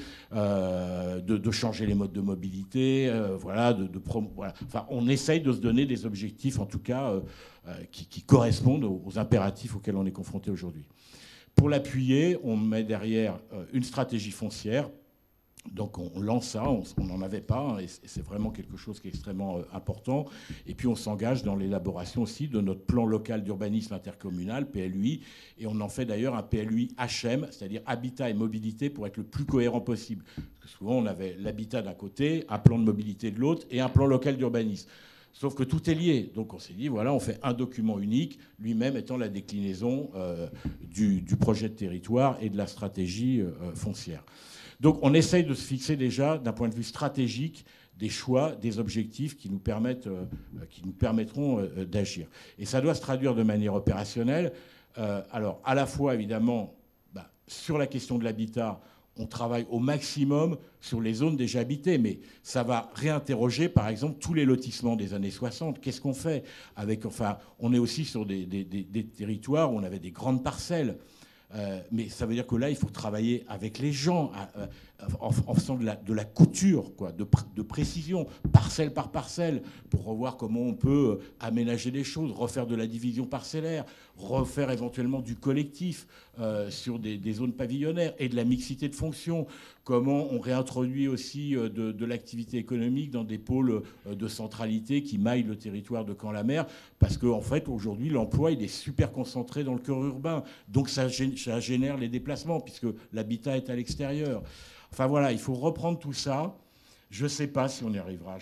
de changer les modes de mobilité, voilà, voilà. Enfin, on essaye de se donner des objectifs, en tout cas, qui correspondent aux impératifs auxquels on est confronté aujourd'hui. Pour l'appuyer, on met derrière une stratégie foncière. Donc on lance ça, on n'en avait pas, et c'est vraiment quelque chose qui est extrêmement important. Et puis on s'engage dans l'élaboration aussi de notre plan local d'urbanisme intercommunal, PLUI, et on en fait d'ailleurs un PLUI HM, c'est-à-dire habitat et mobilité, pour être le plus cohérent possible. Parce que souvent on avait l'habitat d'un côté, un plan de mobilité de l'autre, et un plan local d'urbanisme. Sauf que tout est lié. Donc on s'est dit, voilà, on fait un document unique, lui-même étant la déclinaison du projet de territoire et de la stratégie foncière. Donc on essaye de se fixer déjà, d'un point de vue stratégique, des choix, des objectifs qui nous permettront d'agir. Et ça doit se traduire de manière opérationnelle. Alors à la fois, évidemment, sur la question de l'habitat, on travaille au maximum sur les zones déjà habitées, mais ça va réinterroger, par exemple, tous les lotissements des années 60. Qu'est-ce qu'on fait avec, enfin, on est aussi sur des territoires où on avait des grandes parcelles. Mais ça veut dire que là, il faut travailler avec les gens en faisant de la couture, quoi, de précision, parcelle par parcelle, pour revoir comment on peut aménager les choses, refaire de la division parcellaire, refaire éventuellement du collectif sur des zones pavillonnaires et de la mixité de fonctions. Comment on réintroduit aussi de l'activité économique dans des pôles de centralité qui maillent le territoire de Caen-la-Mer, parce qu'en fait, aujourd'hui, l'emploi, il est super concentré dans le cœur urbain. Donc ça génère les déplacements, puisque l'habitat est à l'extérieur. Enfin voilà, il faut reprendre tout ça. Je ne sais pas si on y arrivera.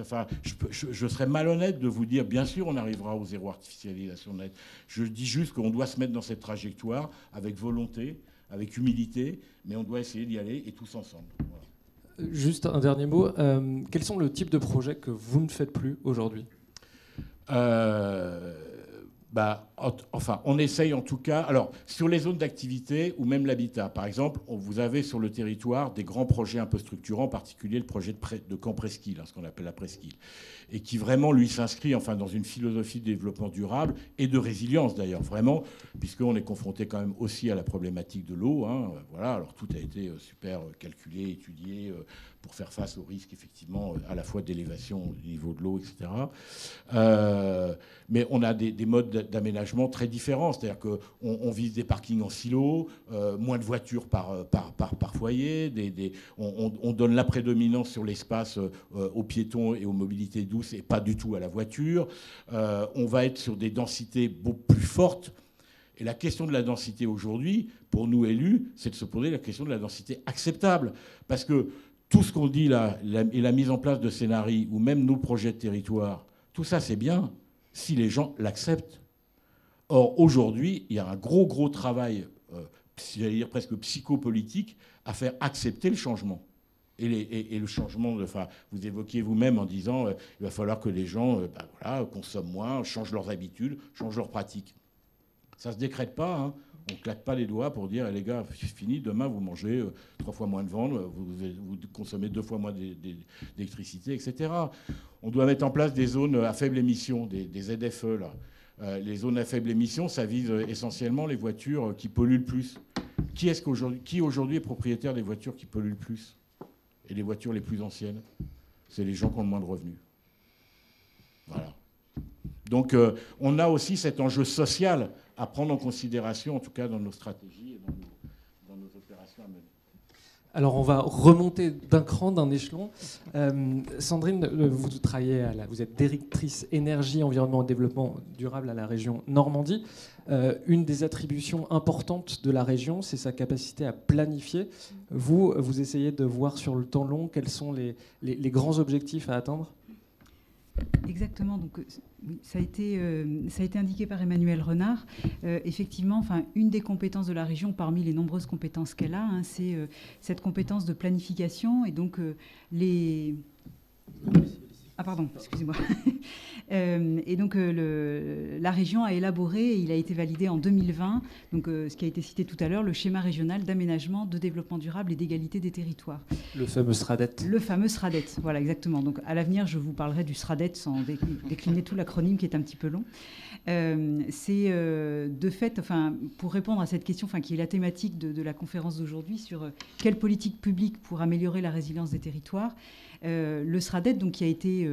Je serais malhonnête de vous dire, bien sûr, on arrivera au zéro artificialisation nette. Je dis juste qu'on doit se mettre dans cette trajectoire avec volonté, avec humilité, mais on doit essayer d'y aller, et tous ensemble. Voilà. Juste un dernier mot. Quels sont le type de projets que vous ne faites plus aujourd'hui ? Enfin, on essaye en tout cas. Alors, sur les zones d'activité ou même l'habitat, par exemple, vous avez sur le territoire des grands projets un peu structurants, en particulier le projet de Caen Presqu'île, ce qu'on appelle la Presqu'île, et qui vraiment, lui, s'inscrit enfin dans une philosophie de développement durable et de résilience d'ailleurs, vraiment, puisqu'on est confronté quand même aussi à la problématique de l'eau. Hein, voilà, alors tout a été super calculé, étudié pour faire face aux risques, effectivement, à la fois d'élévation au niveau de l'eau, etc. Mais on a des modes d'aménagement très différents. C'est-à-dire qu'on vise des parkings en silo, moins de voitures par foyer, on donne la prédominance sur l'espace aux piétons et aux mobilités douces et pas du tout à la voiture. On va être sur des densités beaucoup plus fortes. Et la question de la densité aujourd'hui, pour nous élus, c'est de se poser la question de la densité acceptable. Parce que tout ce qu'on dit là, et la mise en place de scénarios, ou même nos projets de territoire, tout ça c'est bien, si les gens l'acceptent. Or, aujourd'hui, il y a un gros travail, j'allais dire presque psychopolitique, à faire accepter le changement. Et le changement, enfin, vous évoquiez vous-même en disant il va falloir que les gens consomment moins, changent leurs habitudes, changent leurs pratiques. Ça ne se décrète pas, hein. On ne claque pas les doigts pour dire les gars, c'est fini, demain vous mangez 3 fois moins de viande, vous consommez 2 fois moins d'électricité, etc. On doit mettre en place des zones à faible émission, des ZFE. Là. Les zones à faible émission, ça vise essentiellement les voitures qui polluent le plus. Qui aujourd'hui est propriétaire des voitures qui polluent le plus et les voitures les plus anciennes? C'est les gens qui ont le moins de revenus. Voilà. Donc on a aussi cet enjeu social à prendre en considération, en tout cas dans nos stratégies et dans nos opérations à mener. Alors on va remonter d'un cran, d'un échelon. Sandrine, vous travaillez vous êtes directrice énergie, environnement et développement durable à la région Normandie. Une des attributions importantes de la région, c'est sa capacité à planifier. Vous essayez de voir sur le temps long quels sont les grands objectifs à atteindre? Exactement. Donc, ça a été indiqué par Emmanuelle Renard. Effectivement, une des compétences de la région, parmi les nombreuses compétences qu'elle a, c'est cette compétence de planification. Et donc, Ah pardon, excusez-moi. Et donc la région a élaboré, et il a été validé en 2020, donc, ce qui a été cité tout à l'heure, le schéma régional d'aménagement, de développement durable et d'égalité des territoires. Le fameux SRADET. Le fameux SRADET, voilà, exactement. Donc à l'avenir, je vous parlerai du SRADET sans décliner tout l'acronyme qui est un petit peu long. C'est de fait, pour répondre à cette question, qui est la thématique de la conférence d'aujourd'hui, sur quelle politique publique pour améliorer la résilience des territoires. Le SRADET, donc, qui a été,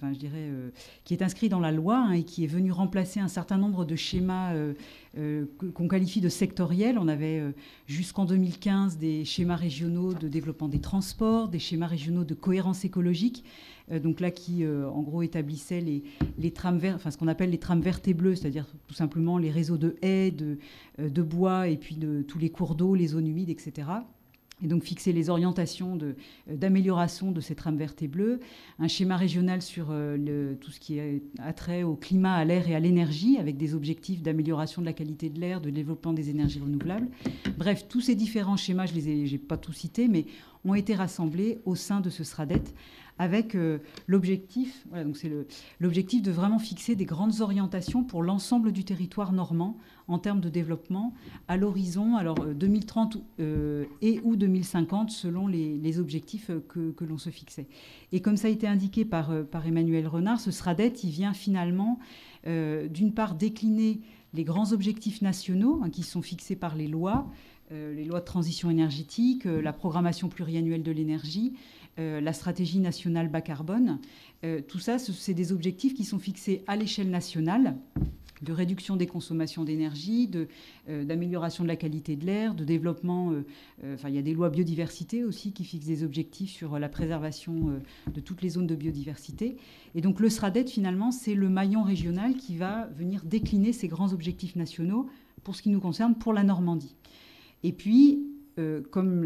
qui est inscrit dans la loi, et qui est venu remplacer un certain nombre de schémas qu'on qualifie de sectoriels. On avait jusqu'en 2015 des schémas régionaux de développement des transports, des schémas régionaux de cohérence écologique, donc là qui en gros établissaient les trames vertes, ce qu'on appelle les trames vertes et bleues, c'est-à-dire tout simplement les réseaux de haies, de bois, et puis de tous les cours d'eau, les zones humides, etc. Et donc fixer les orientations d'amélioration de ces trames vertes et bleues, un schéma régional sur tout ce qui est attrait au climat, à l'air et à l'énergie, avec des objectifs d'amélioration de la qualité de l'air, de développement des énergies renouvelables. Bref, tous ces différents schémas, je n'ai pas tout cité, mais ont été rassemblés au sein de ce SRADET, avec l'objectif, voilà, donc c'est l'objectif de vraiment fixer des grandes orientations pour l'ensemble du territoire normand en termes de développement à l'horizon 2030 et ou 2050 selon les objectifs que l'on se fixait. Et comme ça a été indiqué par Emmanuelle Renard, ce SRADET, il vient finalement d'une part décliner les grands objectifs nationaux qui sont fixés par les lois de transition énergétique, la programmation pluriannuelle de l'énergie, la stratégie nationale bas carbone. Tout ça, c'est des objectifs qui sont fixés à l'échelle nationale, de réduction des consommations d'énergie, d'amélioration de la qualité de l'air, de développement. Il y a des lois biodiversité aussi qui fixent des objectifs sur la préservation de toutes les zones de biodiversité. Et donc le SRADET, finalement, c'est le maillon régional qui va venir décliner ces grands objectifs nationaux pour ce qui nous concerne, pour la Normandie. Et puis, comme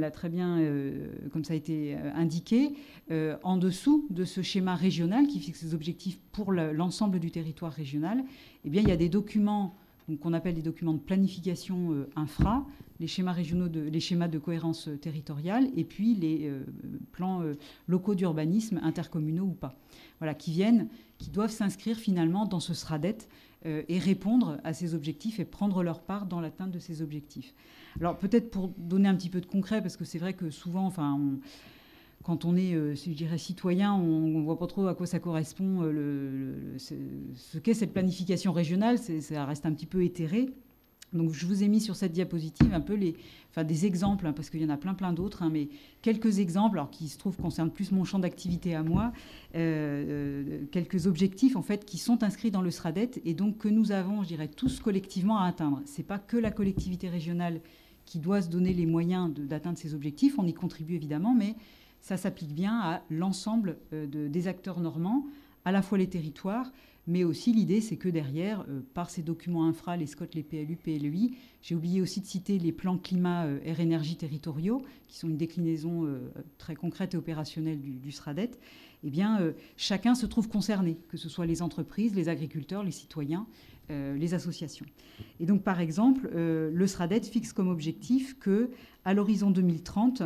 ça a été indiqué, en dessous de ce schéma régional qui fixe les objectifs pour l'ensemble du territoire régional, il y a des documents qu'on appelle des documents de planification infra, les schémas régionaux, les schémas de cohérence territoriale, et puis les plans locaux d'urbanisme, intercommunaux ou pas, voilà, qui doivent s'inscrire finalement dans ce SRADET et répondre à ces objectifs et prendre leur part dans l'atteinte de ces objectifs. Alors peut-être pour donner un petit peu de concret, parce que c'est vrai que souvent, quand on est, citoyen, on ne voit pas trop à quoi ça correspond, ce qu'est cette planification régionale, ça reste un petit peu éthéré. Donc je vous ai mis sur cette diapositive un peu des exemples, hein, parce qu'il y en a plein d'autres, hein, mais quelques exemples, alors qui se trouvent concernent plus mon champ d'activité à moi, quelques objectifs en fait qui sont inscrits dans le SRADET et donc que nous avons, je dirais, tous collectivement à atteindre. C'est pas que la collectivité régionale qui doit se donner les moyens d'atteindre ces objectifs, on y contribue évidemment, mais ça s'applique bien à l'ensemble des acteurs normands, à la fois les territoires, mais aussi l'idée, c'est que derrière, par ces documents infra, les SCOT, les PLU, PLUI, j'ai oublié aussi de citer les plans climat air-énergie territoriaux, qui sont une déclinaison très concrète et opérationnelle du SRADET. Eh bien, chacun se trouve concerné, que ce soit les entreprises, les agriculteurs, les citoyens, les associations. Et donc, par exemple, le SRADET fixe comme objectif qu'à l'horizon 2030,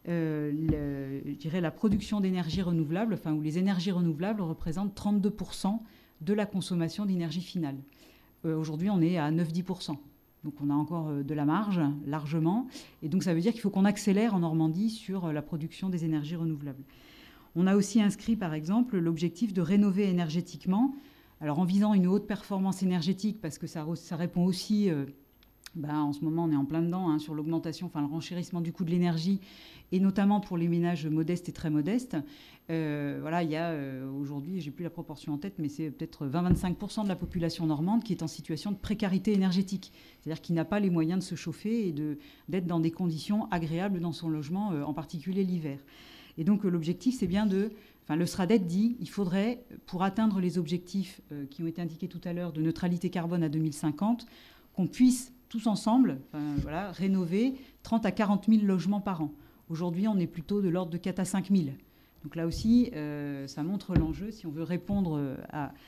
je dirais la production d'énergie renouvelable, enfin, où les énergies renouvelables représentent 32% de la consommation d'énergie finale. Aujourd'hui, on est à 9-10%. Donc on a encore de la marge, largement. Et donc ça veut dire qu'il faut qu'on accélère en Normandie sur la production des énergies renouvelables. On a aussi inscrit, par exemple, l'objectif de rénover énergétiquement, alors en visant une haute performance énergétique, parce que ça répond aussi... en ce moment, on est en plein dedans, hein, sur l'augmentation, enfin le renchérissement du coût de l'énergie, et notamment pour les ménages modestes et très modestes. Voilà, il y a aujourd'hui, j'ai plus la proportion en tête, mais c'est peut-être 20-25% de la population normande qui est en situation de précarité énergétique, c'est-à-dire qui n'a pas les moyens de se chauffer et d'être dans des conditions agréables dans son logement, en particulier l'hiver. Et donc l'objectif, c'est bien le SRADET dit il faudrait, pour atteindre les objectifs qui ont été indiqués tout à l'heure de neutralité carbone à 2050, qu'on puisse tous ensemble rénover 30 à 40 000 logements par an. Aujourd'hui, on est plutôt de l'ordre de 4 à 5 000. Donc là aussi, ça montre l'enjeu, si on veut répondre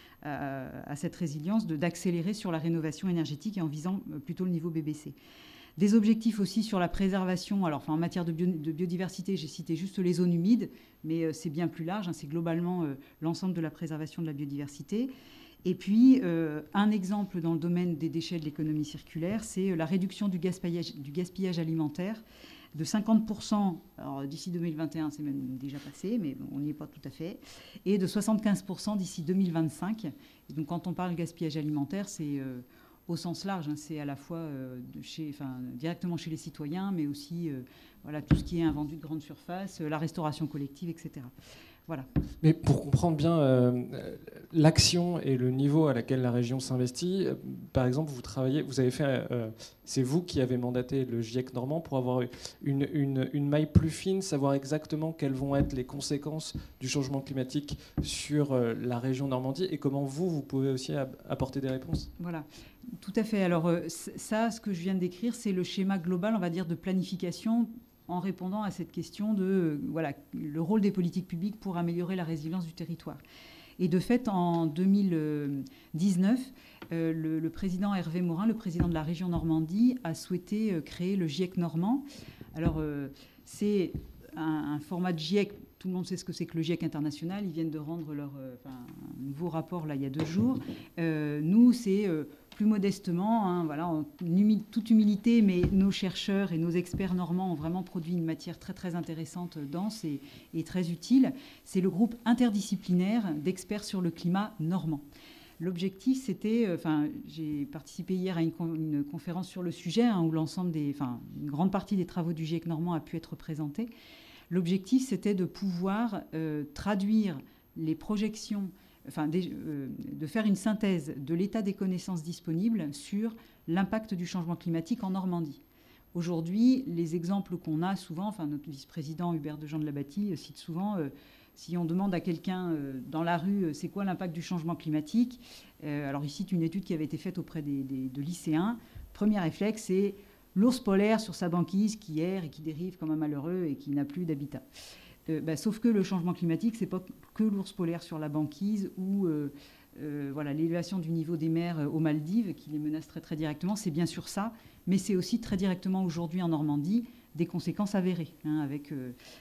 à cette résilience, d'accélérer sur la rénovation énergétique et en visant plutôt le niveau BBC. Des objectifs aussi sur la préservation. Alors, en matière de biodiversité, j'ai cité juste les zones humides, mais c'est bien plus large, hein, c'est globalement l'ensemble de la préservation de la biodiversité. Et puis, un exemple dans le domaine des déchets de l'économie circulaire, c'est la réduction du gaspillage alimentaire de 50%, alors d'ici 2021, c'est même déjà passé, mais on n'y est pas tout à fait, et de 75% d'ici 2025. Et donc, quand on parle de gaspillage alimentaire, c'est au sens large, hein, c'est à la fois directement chez les citoyens, mais aussi tout ce qui est invendu de grande surface, la restauration collective, etc. Voilà. Mais pour comprendre bien l'action et le niveau à laquelle la région s'investit, par exemple, vous avez fait, c'est vous qui avez mandaté le GIEC normand pour avoir une maille plus fine, savoir exactement quelles vont être les conséquences du changement climatique sur la région Normandie et comment vous pouvez aussi apporter des réponses. Voilà, tout à fait. Alors ça, ce que je viens de décrire, c'est le schéma global, on va dire, de planification en répondant à cette question de le rôle des politiques publiques pour améliorer la résilience du territoire. Et de fait, en 2019, le président Hervé Morin, le président de la région Normandie, a souhaité créer le GIEC normand. Alors, c'est un format de GIEC, tout le monde sait ce que c'est que le GIEC international, ils viennent de rendre leur nouveau rapport là, il y a 2 jours. Nous, c'est... plus modestement, hein, en toute humilité, mais nos chercheurs et nos experts normands ont vraiment produit une matière très très intéressante, dense et très utile. C'est le groupe interdisciplinaire d'experts sur le climat normand. L'objectif, c'était, j'ai participé hier à une conférence sur le sujet, hein, où une grande partie des travaux du GIEC normand a pu être présentés. L'objectif, c'était de pouvoir traduire les projections, de faire une synthèse de l'état des connaissances disponibles sur l'impact du changement climatique en Normandie. Aujourd'hui, les exemples qu'on a souvent, notre vice-président Hubert Dejean de la Bâtie cite souvent, si on demande à quelqu'un dans la rue c'est quoi l'impact du changement climatique, alors il cite une étude qui avait été faite auprès de lycéens. Premier réflexe, c'est l'ours polaire sur sa banquise qui erre et qui dérive comme un malheureux et qui n'a plus d'habitat. Sauf que le changement climatique, c'est pas que l'ours polaire sur la banquise ou l'élévation du niveau des mers aux Maldives qui les menace très très directement. C'est bien sûr ça, mais c'est aussi très directement aujourd'hui en Normandie des conséquences avérées. Hein, avec,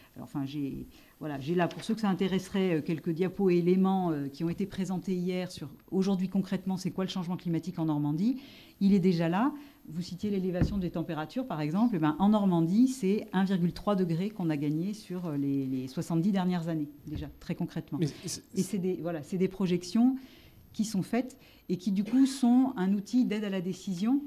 j'ai là, pour ceux que ça intéresserait, quelques diapos et éléments qui ont été présentés hier sur aujourd'hui concrètement c'est quoi le changement climatique en Normandie. Il est déjà là. Vous citiez l'élévation des températures, par exemple. En Normandie, c'est 1,3 degré qu'on a gagné sur les 70 dernières années, déjà, très concrètement. Et c'est des projections qui sont faites et qui, du coup, sont un outil d'aide à la décision,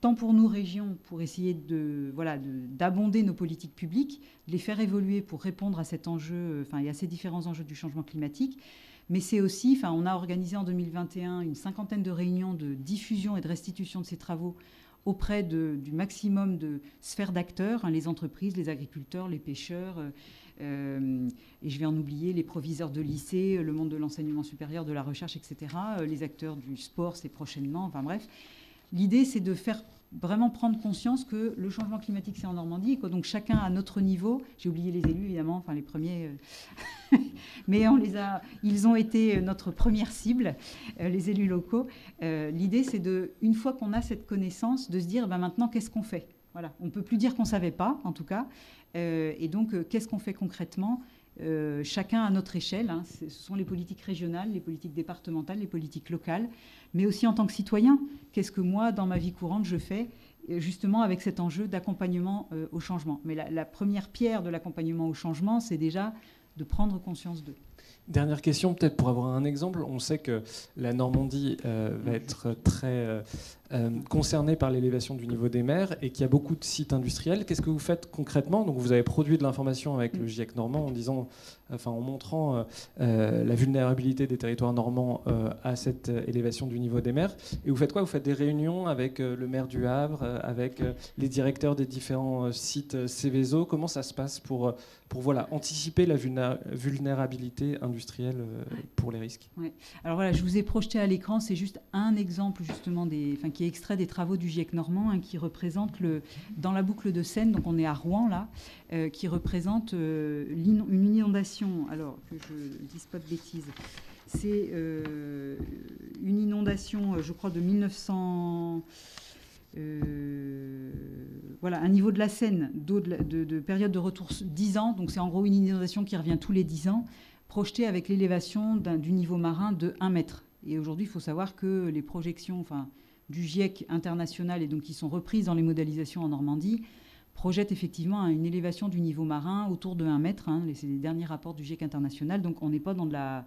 tant pour nous, régions, pour essayer d'abonder nos politiques publiques, de les faire évoluer pour répondre à cet enjeu, et à ces différents enjeux du changement climatique. Mais c'est aussi, on a organisé en 2021 une 50aine de réunions de diffusion et de restitution de ces travaux auprès du maximum de sphères d'acteurs, les entreprises, les agriculteurs, les pêcheurs, et je vais en oublier, les proviseurs de lycées, le monde de l'enseignement supérieur, de la recherche, etc., les acteurs du sport, c'est prochainement, enfin bref. L'idée, c'est de faire vraiment prendre conscience que le changement climatique, c'est en Normandie, et que donc chacun à notre niveau, j'ai oublié les élus évidemment, les premiers, mais ils ont été notre première cible, les élus locaux. L'idée, c'est une fois qu'on a cette connaissance, de se dire maintenant, qu'est-ce qu'on fait ? Voilà, on ne peut plus dire qu'on ne savait pas, en tout cas. Et donc, qu'est-ce qu'on fait concrètement ? Chacun à notre échelle. Ce sont les politiques régionales, les politiques départementales, les politiques locales, mais aussi en tant que citoyen. Qu'est-ce que moi, dans ma vie courante, je fais justement avec cet enjeu d'accompagnement au changement ? Mais la première pierre de l'accompagnement au changement, c'est déjà de prendre conscience d'eux. Dernière question, peut-être pour avoir un exemple. On sait que la Normandie va être très concernée par l'élévation du niveau des mers et qu'il y a beaucoup de sites industriels. Qu'est-ce que vous faites concrètement ? Donc, vous avez produit de l'information avec le GIEC normand en montrant la vulnérabilité des territoires normands à cette élévation du niveau des mers. Et vous faites quoi ? Vous faites des réunions avec le maire du Havre, avec les directeurs des différents sites Céveso. Comment ça se passe pour anticiper la vulnérabilité industrielle pour les risques ? Ouais. Alors voilà, je vous ai projeté à l'écran, c'est juste un exemple justement qui est extrait des travaux du GIEC normand, qui représente dans la boucle de Seine, donc on est à Rouen là, qui représente une inondation, alors que je ne dise pas de bêtises, c'est une inondation, je crois, de 1900... un niveau de la Seine, d'eau de période de retour 10 ans, donc c'est en gros une inondation qui revient tous les 10 ans, projetée avec l'élévation du niveau marin de 1 mètre. Et aujourd'hui, il faut savoir que les projections du GIEC international, et donc qui sont reprises dans les modélisations en Normandie, projettent effectivement une élévation du niveau marin autour de 1 mètre. C'est les derniers rapports du GIEC international, donc on n'est pas dans de la...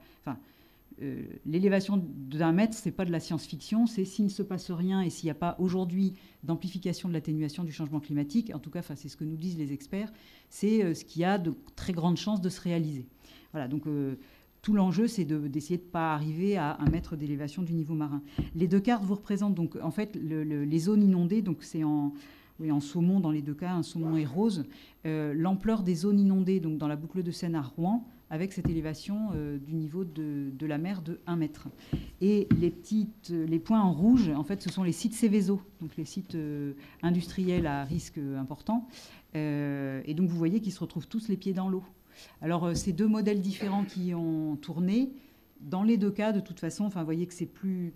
l'élévation d'1 mètre, ce n'est pas de la science-fiction, c'est s'il ne se passe rien et s'il n'y a pas aujourd'hui d'amplification de l'atténuation du changement climatique, en tout cas, c'est ce que nous disent les experts, c'est ce qui a de très grandes chances de se réaliser. Voilà, donc tout l'enjeu, c'est d'essayer de ne pas arriver à 1 mètre d'élévation du niveau marin. Les deux cartes vous représentent donc en fait les zones inondées, donc c'est en saumon dans les deux cas, un saumon et rose, l'ampleur des zones inondées donc dans la boucle de Seine à Rouen, avec cette élévation du niveau de la mer de 1 mètre. Et les points en rouge, en fait, ce sont les sites Céveso, donc les sites industriels à risque important. Et donc, vous voyez qu'ils se retrouvent tous les pieds dans l'eau. Alors, c'est 2 modèles différents qui ont tourné. Dans les 2 cas, de toute façon, vous voyez que c'est plus...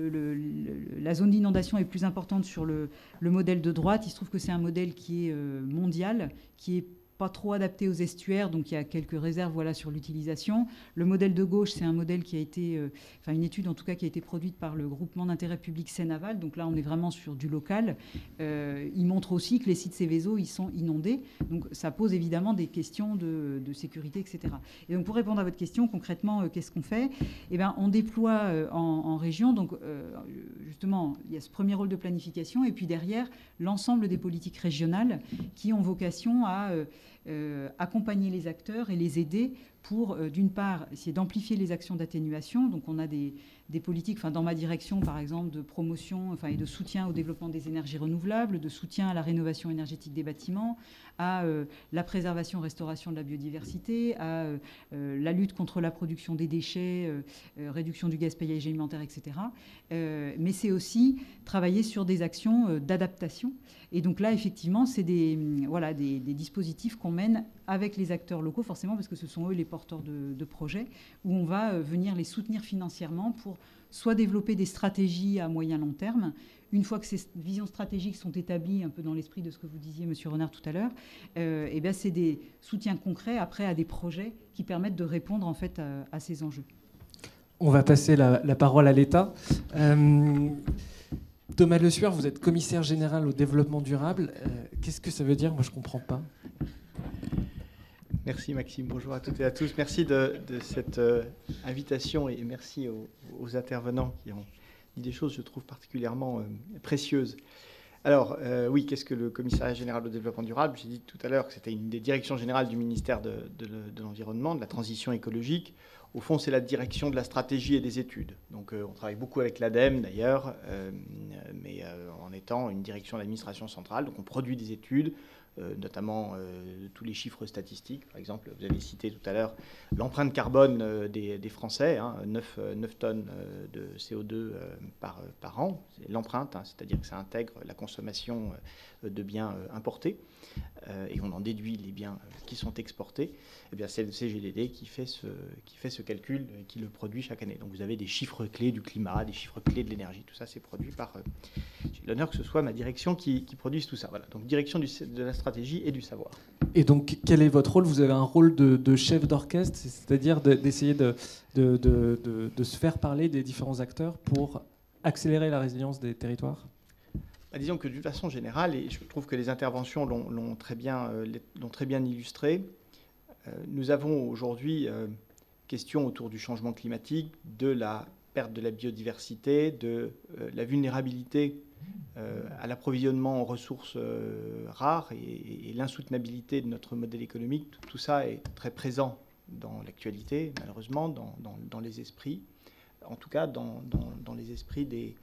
la zone d'inondation est plus importante sur le modèle de droite. Il se trouve que c'est un modèle qui est mondial, qui est pas trop adapté aux estuaires, donc il y a quelques réserves sur l'utilisation. Le modèle de gauche, c'est un modèle qui a été, une étude en tout cas qui a été produite par le groupement d'intérêt public Seine-Aval, donc là on est vraiment sur du local. Il montre aussi que les sites Céveso, ils sont inondés, donc ça pose évidemment des questions de sécurité, etc. Et donc pour répondre à votre question, concrètement, qu'est-ce qu'on fait ? On déploie en région, donc justement, il y a ce premier rôle de planification, et puis derrière, l'ensemble des politiques régionales qui ont vocation à accompagner les acteurs et les aider pour, d'une part, essayer d'amplifier les actions d'atténuation. Donc on a des politiques, dans ma direction, par exemple, de promotion et de soutien au développement des énergies renouvelables, de soutien à la rénovation énergétique des bâtiments, à la préservation-restauration de la biodiversité, à la lutte contre la production des déchets, réduction du gaspillage alimentaire, etc. Mais c'est aussi travailler sur des actions d'adaptation. Et donc là, effectivement, c'est des dispositifs qu'on mène avec les acteurs locaux, forcément, parce que ce sont eux les porteurs de projets, où on va venir les soutenir financièrement pour soit développer des stratégies à moyen long terme. Une fois que ces visions stratégiques sont établies, un peu dans l'esprit de ce que vous disiez, Monsieur Renard, tout à l'heure, c'est des soutiens concrets après à des projets qui permettent de répondre en fait à ces enjeux. On va passer la parole à l'État. Thomas Le Sueur, vous êtes commissaire général au développement durable. Qu'est-ce que ça veut dire ? Moi, je ne comprends pas. Merci Maxime, bonjour à toutes et à tous. Merci de cette invitation et merci aux intervenants qui ont dit des choses, je trouve, particulièrement précieuses. Alors, oui, qu'est-ce que le Commissariat général au développement durable? J'ai dit tout à l'heure que c'était une des directions générales du ministère de l'Environnement, de la transition écologique. Au fond, c'est la direction de la stratégie et des études. Donc, on travaille beaucoup avec l'ADEME, d'ailleurs, mais en étant une direction de l'administration centrale. Donc, on produit des études, notamment tous les chiffres statistiques. Par exemple, vous avez cité tout à l'heure l'empreinte carbone des Français, 9 tonnes de CO2 par an. C'est l'empreinte, c'est-à-dire que ça intègre la consommation de biens importés, et on en déduit les biens qui sont exportés. Eh bien, c'est le CGDD qui fait ce calcul et qui le produit chaque année. Donc vous avez des chiffres clés du climat, des chiffres clés de l'énergie. Tout ça, c'est produit par... j'ai l'honneur que ce soit ma direction qui produise tout ça. Voilà. Donc direction de la stratégie et du savoir. Et donc, quel est votre rôle? Vous avez un rôle de chef d'orchestre, c'est-à-dire d'essayer de se faire parler des différents acteurs pour accélérer la résilience des territoires? Disons que d'une façon générale, et je trouve que les interventions l'ont très bien illustré, nous avons aujourd'hui question autour du changement climatique, de la perte de la biodiversité, de la vulnérabilité à l'approvisionnement en ressources rares et l'insoutenabilité de notre modèle économique. Tout ça est très présent dans l'actualité, malheureusement, dans les esprits, en tout cas dans les esprits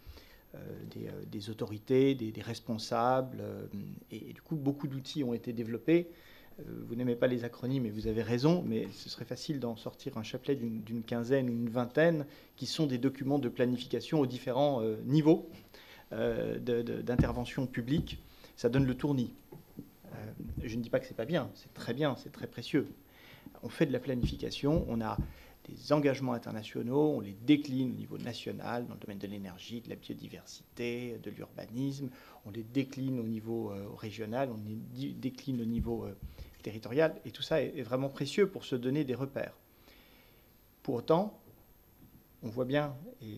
des autorités, des responsables, et du coup beaucoup d'outils ont été développés. Vous n'aimez pas les acronymes, mais vous avez raison, mais ce serait facile d'en sortir un chapelet d'une quinzaine ou une vingtaine, qui sont des documents de planification aux différents niveaux d'intervention publique. Ça donne le tournis. Je ne dis pas que c'est pas bien, c'est très précieux. On fait de la planification, on a des engagements internationaux, on les décline au niveau national, dans le domaine de l'énergie, de la biodiversité, de l'urbanisme, on les décline au niveau régional, on les décline au niveau territorial, et tout ça est vraiment précieux pour se donner des repères. Pour autant, on voit bien, et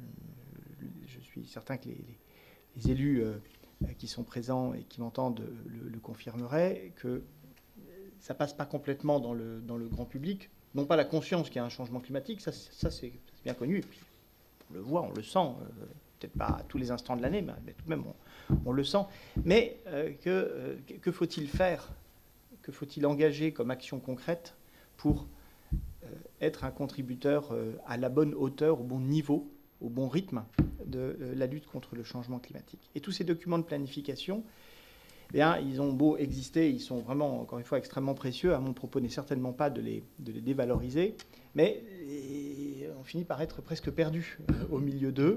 je suis certain que les élus qui sont présents et qui m'entendent le confirmeraient, que ça ne passe pas complètement dans le grand public. Non pas la conscience qu'il y a un changement climatique, ça c'est bien connu, et puis on le voit, on le sent, peut-être pas à tous les instants de l'année, mais tout de même on le sent. Mais que faut-il faire? Que faut-il engager comme action concrète pour être un contributeur à la bonne hauteur, au bon niveau, au bon rythme de la lutte contre le changement climatique? Et tous ces documents de planification, eh bien, ils ont beau exister, ils sont vraiment, encore une fois, extrêmement précieux. Mon propos n'est certainement pas de les dévaloriser, mais on finit par être presque perdu au milieu d'eux.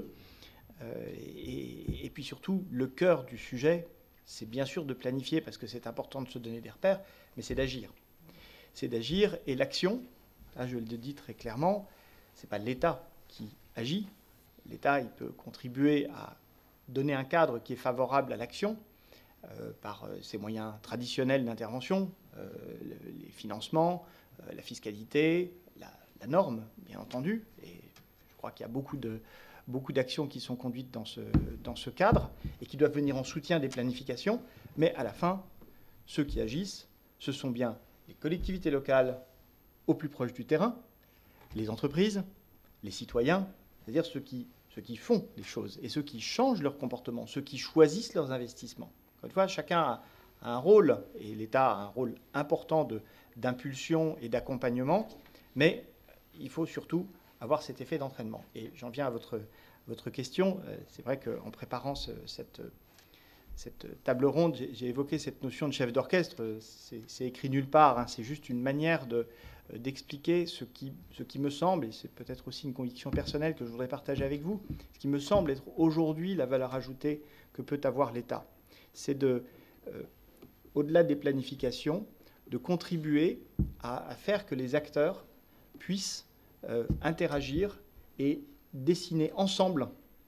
Et puis surtout, le cœur du sujet, c'est bien sûr de planifier, parce que c'est important de se donner des repères, mais c'est d'agir. C'est d'agir, et l'action, là je le dis très clairement, ce n'est pas l'État qui agit. L'État, il peut contribuer à donner un cadre qui est favorable à l'action, par ses moyens traditionnels d'intervention, les financements, la fiscalité, la norme, bien entendu. Et je crois qu'il y a beaucoup d'actions qui sont conduites dans ce cadre et qui doivent venir en soutien des planifications. Mais à la fin, ceux qui agissent, ce sont bien les collectivités locales au plus proche du terrain, les entreprises, les citoyens, c'est-à-dire ceux qui font les choses et ceux qui changent leur comportement, ceux qui choisissent leurs investissements. Encore une fois, chacun a un rôle, et l'État a un rôle important d'impulsion et d'accompagnement, mais il faut surtout avoir cet effet d'entraînement. Et j'en viens à votre question. C'est vrai qu'en préparant cette table ronde, j'ai évoqué cette notion de chef d'orchestre. C'est écrit nulle part, c'est juste une manière d'expliquer ce qui me semble, et c'est peut-être aussi une conviction personnelle que je voudrais partager avec vous, ce qui me semble être aujourd'hui la valeur ajoutée que peut avoir l'État. C'est au-delà des planifications, de contribuer à faire que les acteurs puissent interagir et dessiner ensemble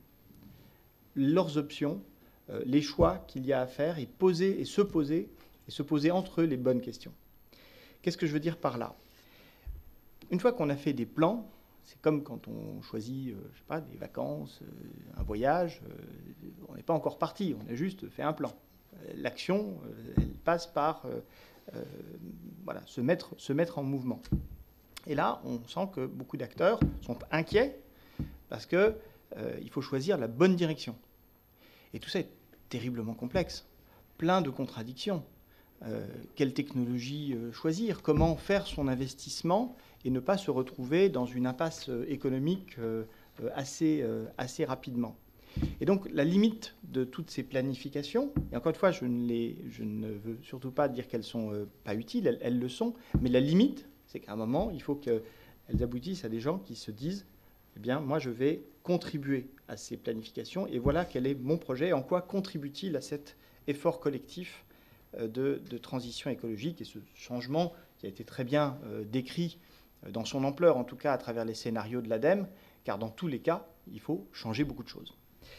leurs options, les choix qu'il y a à faire, et se poser entre eux les bonnes questions. Qu'est-ce que je veux dire par là? Une fois qu'on a fait des plans, c'est comme quand on choisit, je sais pas, des vacances, un voyage, on n'est pas encore parti, on a juste fait un plan. L'action, elle passe par voilà, se mettre en mouvement. Et là, on sent que beaucoup d'acteurs sont inquiets parce qu'il faut choisir la bonne direction. Et tout ça est terriblement complexe, plein de contradictions. Quelle technologie choisir? Comment faire son investissement et ne pas se retrouver dans une impasse économique assez rapidement? Et donc la limite de toutes ces planifications, et encore une fois, je ne veux surtout pas dire qu'elles ne sont pas utiles, elles le sont, mais la limite, c'est qu'à un moment, il faut qu'elles aboutissent à des gens qui se disent « Eh bien, moi, je vais contribuer à ces planifications, et voilà quel est mon projet, en quoi contribue-t-il à cet effort collectif de transition écologique ?» Et ce changement qui a été très bien décrit dans son ampleur, en tout cas à travers les scénarios de l'ADEME, car dans tous les cas, il faut changer beaucoup de choses.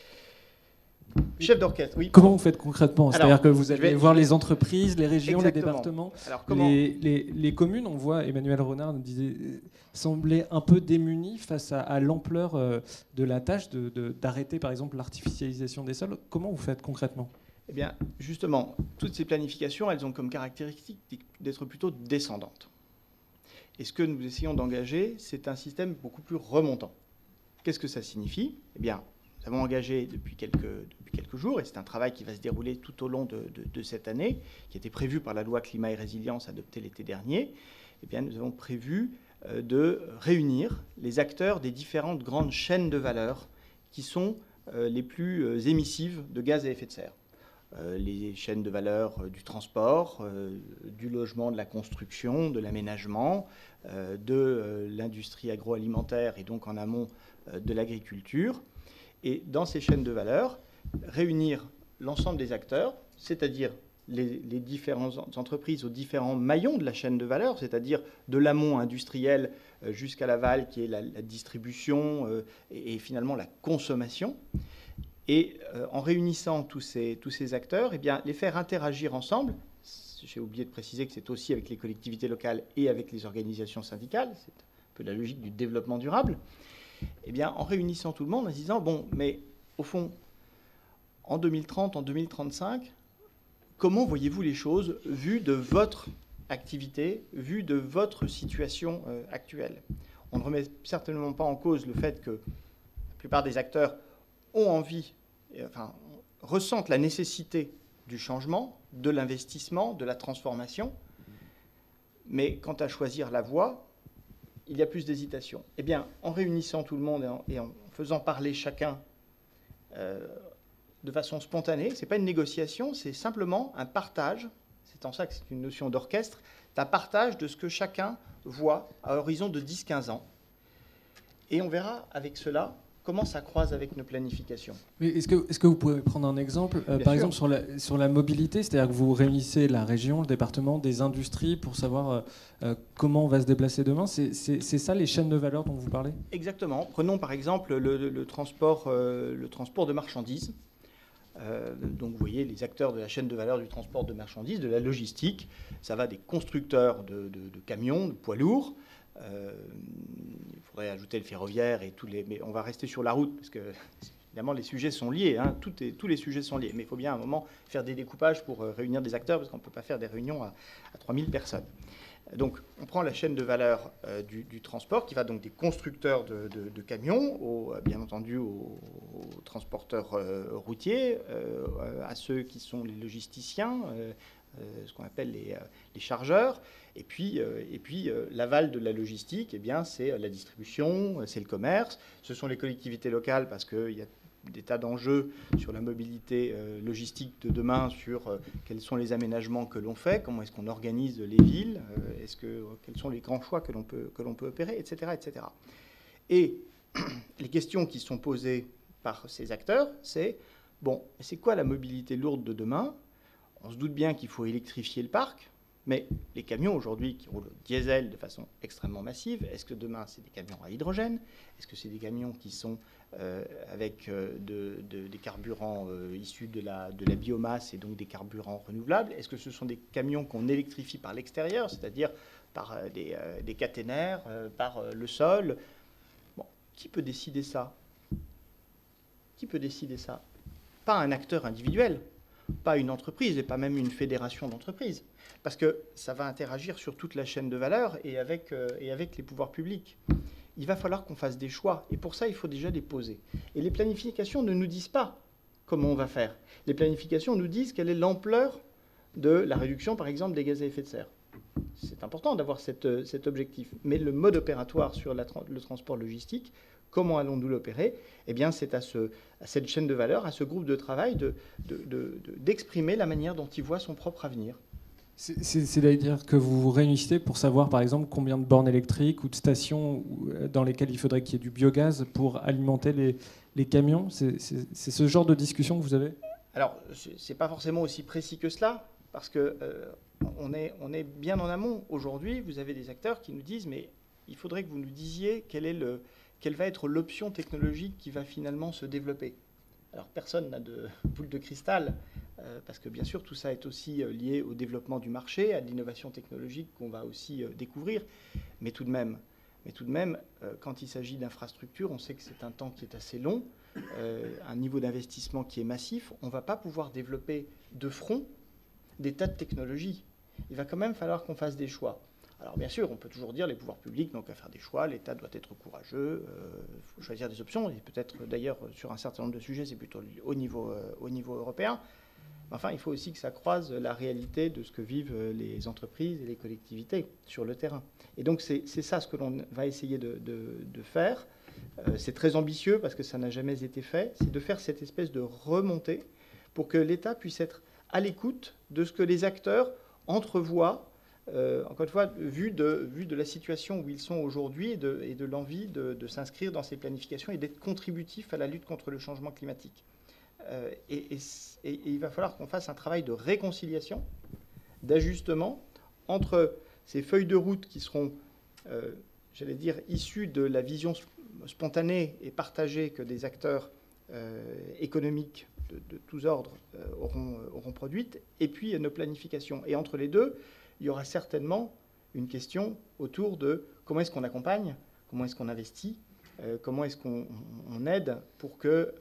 Chef d'orchestre, oui. Comment vous faites concrètement? C'est-à-dire que vous allez voir les entreprises, les régions, Exactement. les départements. Alors, comment... les communes, on voit, Emmanuel Renard nous disait, semblaient un peu démunies face à l'ampleur de la tâche d'arrêter, par exemple, l'artificialisation des sols. Comment vous faites concrètement? Eh bien, justement, toutes ces planifications, elles ont comme caractéristique d'être plutôt descendantes. Et ce que nous essayons d'engager, c'est un système beaucoup plus remontant. Qu'est-ce que ça signifie? Eh bien, nous avons engagé depuis quelques jours, et c'est un travail qui va se dérouler tout au long de cette année, qui était prévu par la loi Climat et Résilience adoptée l'été dernier. Eh bien, nous avons prévu de réunir les acteurs des différentes grandes chaînes de valeur qui sont les plus émissives de gaz à effet de serre. Les chaînes de valeur du transport, du logement, de la construction, de l'aménagement, de l'industrie agroalimentaire et donc en amont de l'agriculture. Et dans ces chaînes de valeur, réunir l'ensemble des acteurs, c'est-à-dire les différentes entreprises aux différents maillons de la chaîne de valeur, c'est-à-dire de l'amont industriel jusqu'à l'aval, qui est la distribution et finalement la consommation. Et en réunissant tous ces acteurs, eh bien, les faire interagir ensemble. J'ai oublié de préciser que c'est aussi avec les collectivités locales et avec les organisations syndicales. C'est un peu la logique du développement durable. Eh bien, en réunissant tout le monde, en se disant, bon, mais au fond, en 2030, en 2035, comment voyez-vous les choses vues de votre activité, vues de votre situation actuelle? On ne remet certainement pas en cause le fait que la plupart des acteurs ont envie, enfin, ressentent la nécessité du changement, de l'investissement, de la transformation. Mais quant à choisir la voie, il y a plus d'hésitation. Eh bien, en réunissant tout le monde et en faisant parler chacun de façon spontanée, ce n'est pas une négociation, c'est simplement un partage. C'est en ça que c'est une notion d'orchestre, un partage de ce que chacun voit à horizon de 10-15 ans. Et on verra avec cela comment ça croise avec nos planifications. Est-ce que vous pouvez prendre un exemple, par exemple sur la mobilité, c'est-à-dire que vous réunissez la région, le département, des industries pour savoir comment on va se déplacer demain. C'est ça les chaînes de valeur dont vous parlez? Exactement. Prenons par exemple le transport de marchandises. Donc vous voyez les acteurs de la chaîne de valeur du transport de marchandises, de la logistique. Ça va des constructeurs de camions, de poids lourds. Il faudrait ajouter le ferroviaire et tous les... Mais on va rester sur la route parce que, évidemment, les sujets sont liés. Hein, tous les sujets sont liés. Mais il faut bien à un moment faire des découpages pour réunir des acteurs parce qu'on ne peut pas faire des réunions à 3000 personnes. Donc, on prend la chaîne de valeur du transport qui va donc des constructeurs de camions, bien entendu aux transporteurs routiers, à ceux qui sont les logisticiens, ce qu'on appelle les chargeurs. Et puis l'aval de la logistique, eh bien, c'est la distribution, c'est le commerce, ce sont les collectivités locales parce qu'il y a des tas d'enjeux sur la mobilité logistique de demain, sur quels sont les aménagements que l'on fait, comment est-ce qu'on organise les villes, quels sont les grands choix que l'on peut opérer, etc., etc. Et les questions qui sont posées par ces acteurs, c'est, bon, c'est quoi la mobilité lourde de demain? On se doute bien qu'il faut électrifier le parc, mais les camions aujourd'hui qui roulent au diesel de façon extrêmement massive, est-ce que demain c'est des camions à hydrogène? Est-ce que c'est des camions qui sont avec des carburants issus de la biomasse et donc des carburants renouvelables? Est-ce que ce sont des camions qu'on électrifie par l'extérieur, c'est-à-dire par des caténaires, par le sol? Bon, qui peut décider ça? Qui peut décider ça? Pas un acteur individuel, pas une entreprise et pas même une fédération d'entreprises, parce que ça va interagir sur toute la chaîne de valeur et avec les pouvoirs publics. Il va falloir qu'on fasse des choix, et pour ça, il faut déjà les poser. Et les planifications ne nous disent pas comment on va faire. Les planifications nous disent quelle est l'ampleur de la réduction, par exemple, des gaz à effet de serre. C'est important d'avoir cet objectif. Mais le mode opératoire sur le transport logistique, comment allons-nous l'opérer? Eh bien, c'est à cette chaîne de valeur, à ce groupe de travail, d'exprimer la manière dont il voit son propre avenir. C'est-à-dire que vous vous réunissez pour savoir, par exemple, combien de bornes électriques ou de stations dans lesquelles il faudrait qu'il y ait du biogaz pour alimenter les camions? C'est ce genre de discussion que vous avez? Alors, ce n'est pas forcément aussi précis que cela, parce qu'on est bien en amont. Aujourd'hui, vous avez des acteurs qui nous disent, mais il faudrait que vous nous disiez quelle va être l'option technologique qui va finalement se développer. Alors, personne n'a de boule de cristal, parce que bien sûr, tout ça est aussi lié au développement du marché, à l'innovation technologique qu'on va aussi découvrir. Mais tout de même, quand il s'agit d'infrastructures, on sait que c'est un temps qui est assez long, un niveau d'investissement qui est massif. On ne va pas pouvoir développer de front des tas de technologies. Il va quand même falloir qu'on fasse des choix. Alors bien sûr, on peut toujours dire les pouvoirs publics n'ont qu'à faire des choix, l'État doit être courageux, il faut choisir des options, et peut-être d'ailleurs sur un certain nombre de sujets, c'est plutôt au niveau européen. Mais enfin, il faut aussi que ça croise la réalité de ce que vivent les entreprises et les collectivités sur le terrain. Et donc c'est ça ce que l'on va essayer de faire. C'est très ambitieux parce que ça n'a jamais été fait, c'est de faire cette espèce de remontée pour que l'État puisse être à l'écoute de ce que les acteurs entrevoient, encore une fois, vu de la situation où ils sont aujourd'hui et de l'envie de s'inscrire dans ces planifications et d'être contributifs à la lutte contre le changement climatique. Et il va falloir qu'on fasse un travail de réconciliation, d'ajustement entre ces feuilles de route qui seront, j'allais dire, issues de la vision spontanée et partagée que des acteurs économiques de tous ordres auront produite, et puis nos planifications. Et entre les deux, il y aura certainement une question autour de comment est-ce qu'on accompagne, comment est-ce qu'on investit, comment est-ce qu'on aide pour que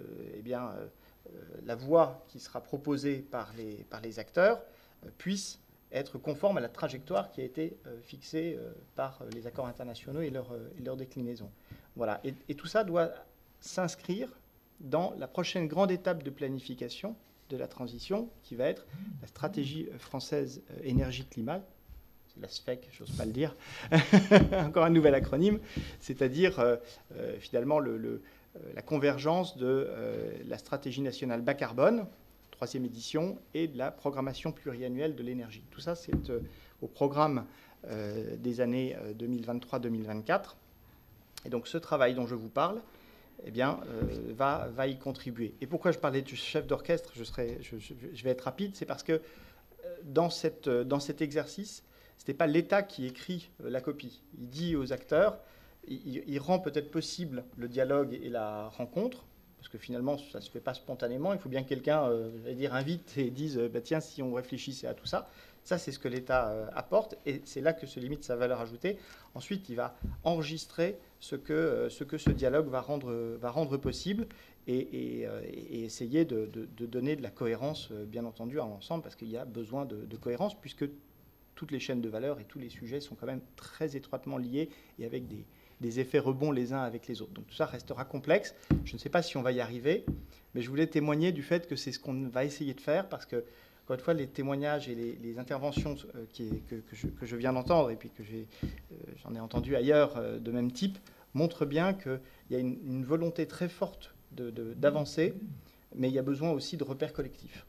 la voie qui sera proposée par les acteurs puisse être conforme à la trajectoire qui a été fixée par les accords internationaux et leur déclinaison. Voilà. Et tout ça doit s'inscrire dans la prochaine grande étape de planification de la transition, qui va être la stratégie française énergie-climat, c'est la SFEC, j'ose pas le dire, encore un nouvel acronyme, c'est-à-dire finalement la convergence de la stratégie nationale bas carbone, 3e édition, et de la programmation pluriannuelle de l'énergie. Tout ça, c'est au programme des années 2023-2024. Et donc ce travail dont je vous parle, eh bien, va y contribuer. Et pourquoi je parlais du chef d'orchestre, je vais être rapide, c'est parce que dans cet exercice, ce n'est pas l'État qui écrit la copie. Il dit aux acteurs, il rend peut-être possible le dialogue et la rencontre, parce que finalement, ça ne se fait pas spontanément. Il faut bien que quelqu'un invite et dise tiens, si on réfléchissait à tout ça. Ça, c'est ce que l'État apporte, et c'est là que se limite sa valeur ajoutée. Ensuite, il va enregistrer ce que ce dialogue va rendre possible et essayer de donner de la cohérence, bien entendu, à l'ensemble, parce qu'il y a besoin de cohérence, puisque toutes les chaînes de valeur et tous les sujets sont quand même très étroitement liés et avec des effets rebonds les uns avec les autres. Donc tout ça restera complexe. Je ne sais pas si on va y arriver, mais je voulais témoigner du fait que c'est ce qu'on va essayer de faire, parce que encore une fois, les témoignages et les interventions que je viens d'entendre, et puis que j'en ai entendu ailleurs de même type, montrent bien qu'il y a une volonté très forte d'avancer, mais il y a besoin aussi de repères collectifs.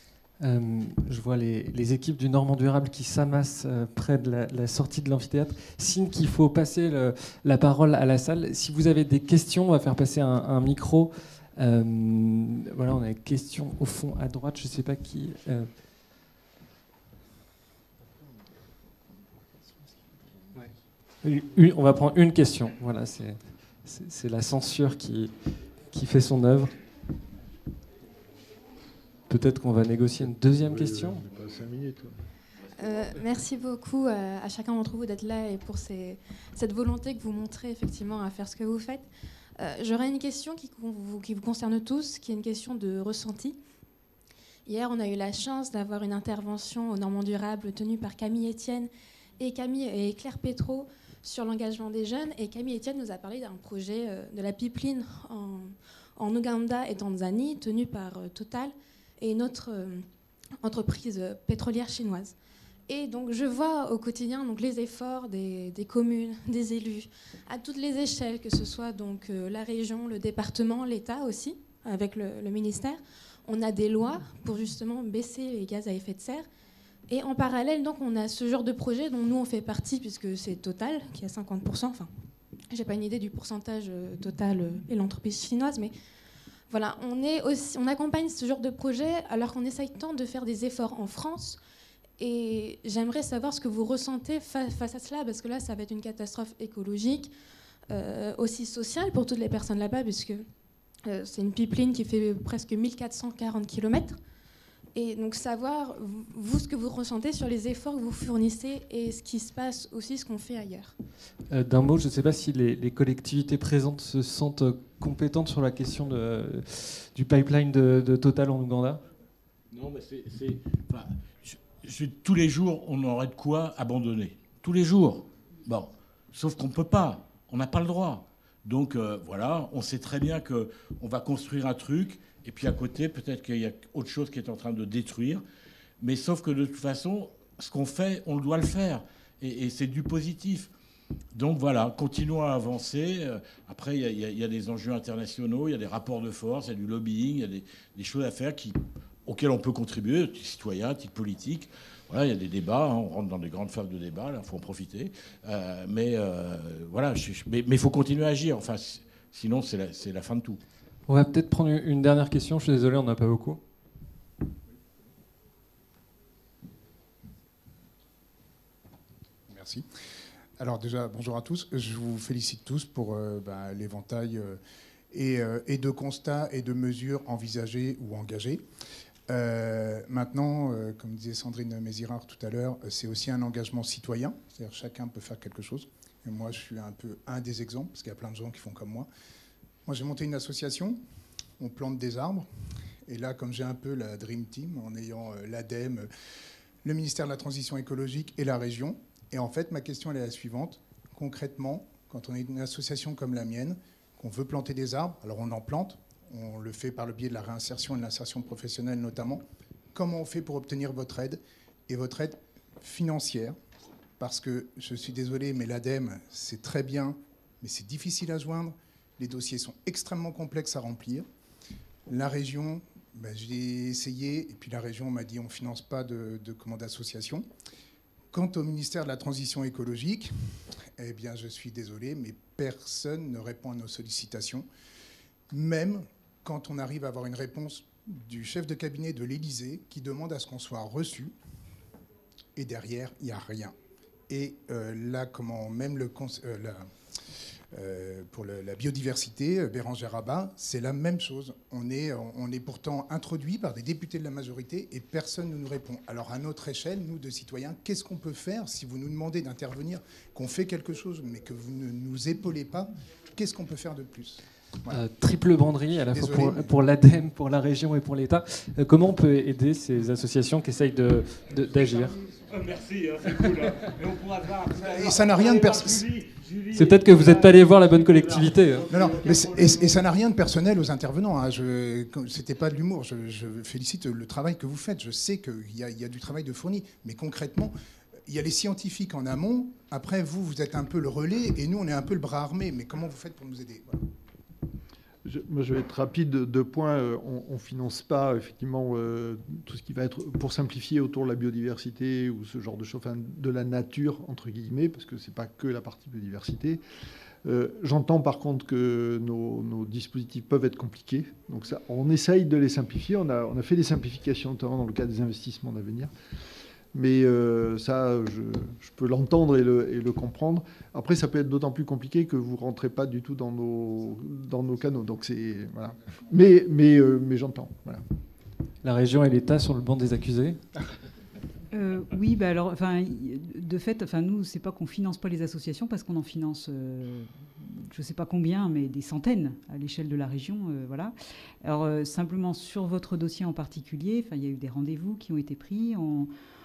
Je vois les équipes du Normand Durable qui s'amassent près de la sortie de l'amphithéâtre. Signe qu'il faut passer la parole à la salle. Si vous avez des questions, on va faire passer un micro. Voilà, on a une question au fond à droite, je ne sais pas qui. On va prendre une question. Voilà, c'est la censure qui fait son œuvre. Peut-être qu'on va négocier une deuxième question. Pas 5 minutes. Merci beaucoup à chacun d'entre vous d'être là et pour cette volonté que vous montrez effectivement à faire ce que vous faites. J'aurais une question qui vous concerne tous, qui est une question de ressenti. Hier, on a eu la chance d'avoir une intervention au Normand Durable tenue par Camille Etienne et Claire Pétraud sur l'engagement des jeunes. Et Camille Etienne nous a parlé d'un projet de la pipeline en Ouganda et Tanzanie, tenus par Total et une autre entreprise pétrolière chinoise. Et donc je vois au quotidien donc, les efforts des communes, des élus, à toutes les échelles, que ce soit donc, la région, le département, l'État aussi, avec le ministère. On a des lois pour justement baisser les gaz à effet de serre. Et en parallèle, donc, on a ce genre de projet dont nous, on fait partie, puisque c'est Total, qui a 50%. Enfin, je n'ai pas une idée du pourcentage Total et l'entreprise chinoise, mais voilà, on accompagne ce genre de projet alors qu'on essaye tant de faire des efforts en France. Et j'aimerais savoir ce que vous ressentez face à cela, parce que là, ça va être une catastrophe écologique, aussi sociale pour toutes les personnes là-bas, puisque c'est une pipeline qui fait presque 1440 km. Et donc savoir, vous, ce que vous ressentez sur les efforts que vous fournissez et ce qui se passe aussi, ce qu'on fait ailleurs. D'un mot, je ne sais pas si les collectivités présentes se sentent compétentes sur la question du pipeline de Total en Ouganda. Non, mais tous les jours, on aurait de quoi abandonner. Tous les jours. Bon, sauf qu'on ne peut pas. On n'a pas le droit. Donc voilà, on sait très bien qu'on va construire un truc, et puis à côté, peut-être qu'il y a autre chose qui est en train de détruire. Mais sauf que de toute façon, ce qu'on fait, on doit le faire. Et c'est du positif. Donc voilà, continuons à avancer. Après, il y a des enjeux internationaux, il y a des rapports de force, il y a du lobbying, il y a des choses à faire auxquelles on peut contribuer, citoyens, à titre politique. Voilà, il y a des débats, on rentre dans des grandes phases de débat, là, il faut en profiter. Voilà, mais il faut continuer à agir. Enfin, sinon, c'est la fin de tout. On va peut-être prendre une dernière question. Je suis désolé, on n'a pas beaucoup. Merci. Alors déjà, bonjour à tous. Je vous félicite tous pour l'éventail et de constats et de mesures envisagées ou engagées. Maintenant, comme disait Sandrine Mézirard tout à l'heure, c'est aussi un engagement citoyen. C'est-à-dire chacun peut faire quelque chose. Et moi, je suis un peu un des exemples, parce qu'il y a plein de gens qui font comme moi. Moi, j'ai monté une association, on plante des arbres. Et là, comme j'ai un peu la Dream Team, en ayant l'ADEME, le ministère de la Transition écologique et la région. Et en fait, ma question, elle est la suivante. Concrètement, quand on est une association comme la mienne, qu'on veut planter des arbres, alors on en plante, on le fait par le biais de la réinsertion et de l'insertion professionnelle notamment. Comment on fait pour obtenir votre aide, et votre aide financière? Parce que, je suis désolé, mais l'ADEME, c'est très bien, mais c'est difficile à joindre. Les dossiers sont extrêmement complexes à remplir. La région, j'ai essayé, et puis la région m'a dit on ne finance pas de commande d'association. Quant au ministère de la Transition écologique, eh bien, je suis désolé, mais personne ne répond à nos sollicitations. Même quand on arrive à avoir une réponse du chef de cabinet de l'Élysée qui demande à ce qu'on soit reçu, et derrière, il n'y a rien. Et là, même pour la biodiversité, Bérangère Rabat, c'est la même chose. On est pourtant introduit par des députés de la majorité et personne ne nous répond. Alors à notre échelle, nous, de citoyens, qu'est-ce qu'on peut faire si vous nous demandez d'intervenir, qu'on fait quelque chose, mais que vous ne nous épaulez pas? Qu'est-ce qu'on peut faire de plus? Voilà. Triple banderie, à la fois pour l'ADEME, pour la région et pour l'État. Comment on peut aider ces associations qui essayent d'agir? Merci, hein, c'est cool. Hein. Et on pourra voir. Et ça n'a rien de personnel. C'est peut-être que vous n'êtes pas allé voir la bonne collectivité. Non, mais et ça n'a rien de personnel aux intervenants. Hein. C'était pas de l'humour. Je félicite le travail que vous faites. Je sais qu'il y a du travail de fourni. Mais concrètement, il y a les scientifiques en amont. Après, vous êtes un peu le relais et nous, on est un peu le bras armé. Mais comment vous faites pour nous aider? Voilà. Moi, je vais être rapide. Deux points. On ne finance pas, effectivement, tout ce qui va être, pour simplifier, autour de la biodiversité ou ce genre de choses, enfin, de la nature, entre guillemets, parce que ce n'est pas que la partie biodiversité. J'entends, par contre, que nos dispositifs peuvent être compliqués. Donc, ça, on essaye de les simplifier. On a fait des simplifications, notamment dans le cadre des investissements d'avenir. Mais ça, je peux l'entendre et le comprendre. Après, ça peut être d'autant plus compliqué que vous ne rentrez pas du tout dans nos canaux. Donc c'est voilà. Mais j'entends. Voilà. La région et l'État sur le banc des accusés. Oui, alors, de fait, nous, c'est pas qu'on finance pas les associations parce qu'on en finance, je sais pas combien, mais des centaines à l'échelle de la région, voilà. Alors simplement sur votre dossier en particulier, il y a eu des rendez-vous qui ont été pris.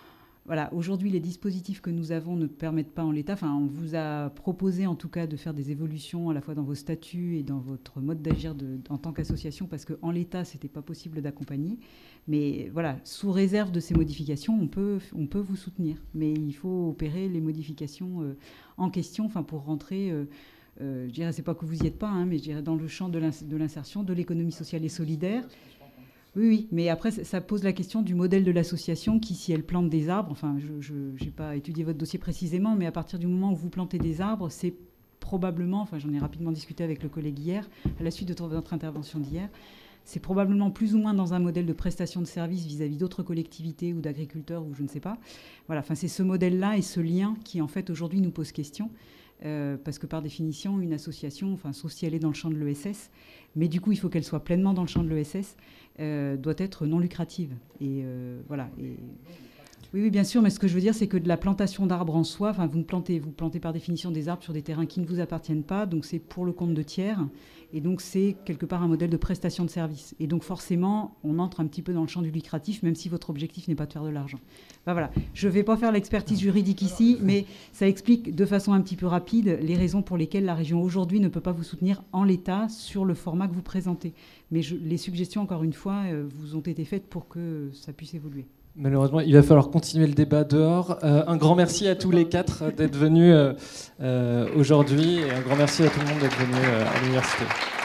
voilà, aujourd'hui, les dispositifs que nous avons ne permettent pas en l'état. Enfin, on vous a proposé en tout cas de faire des évolutions à la fois dans vos statuts et dans votre mode d'agir en tant qu'association, parce qu'en l'état, ce n'était pas possible d'accompagner. Mais voilà, sous réserve de ces modifications, on peut vous soutenir. Mais il faut opérer les modifications en question, enfin, pour rentrer... je dirais, c'est pas que vous y êtes pas, hein, mais je dirais dans le champ de l'insertion, de l'économie sociale et solidaire. Oui, mais après, ça pose la question du modèle de l'association qui, si elle plante des arbres, enfin, je n'ai pas étudié votre dossier précisément, mais à partir du moment où vous plantez des arbres, c'est probablement, enfin, j'en ai rapidement discuté avec le collègue hier, à la suite de votre intervention d'hier, c'est probablement plus ou moins dans un modèle de prestation de services vis-à-vis d'autres collectivités ou d'agriculteurs ou je ne sais pas. Voilà, enfin, c'est ce modèle-là et ce lien qui, en fait, aujourd'hui nous pose question. Parce que par définition, une association, enfin, sauf si elle est dans le champ de l'ESS, mais du coup, il faut qu'elle soit pleinement dans le champ de l'ESS, doit être non lucrative. Et voilà. Et... Oui, bien sûr, mais ce que je veux dire, c'est que de la plantation d'arbres en soi, enfin, vous plantez par définition des arbres sur des terrains qui ne vous appartiennent pas, donc c'est pour le compte de tiers, et donc c'est quelque part un modèle de prestation de service. Et donc forcément, on entre un petit peu dans le champ du lucratif, même si votre objectif n'est pas de faire de l'argent. Enfin, voilà, je ne vais pas faire l'expertise juridique ici, mais ça explique de façon un petit peu rapide les raisons pour lesquelles la région aujourd'hui ne peut pas vous soutenir en l'état sur le format que vous présentez. Mais les suggestions, encore une fois, vous ont été faites pour que ça puisse évoluer. Malheureusement, il va falloir continuer le débat dehors. Un grand merci à tous les quatre d'être venus aujourd'hui et un grand merci à tout le monde d'être venu à l'université.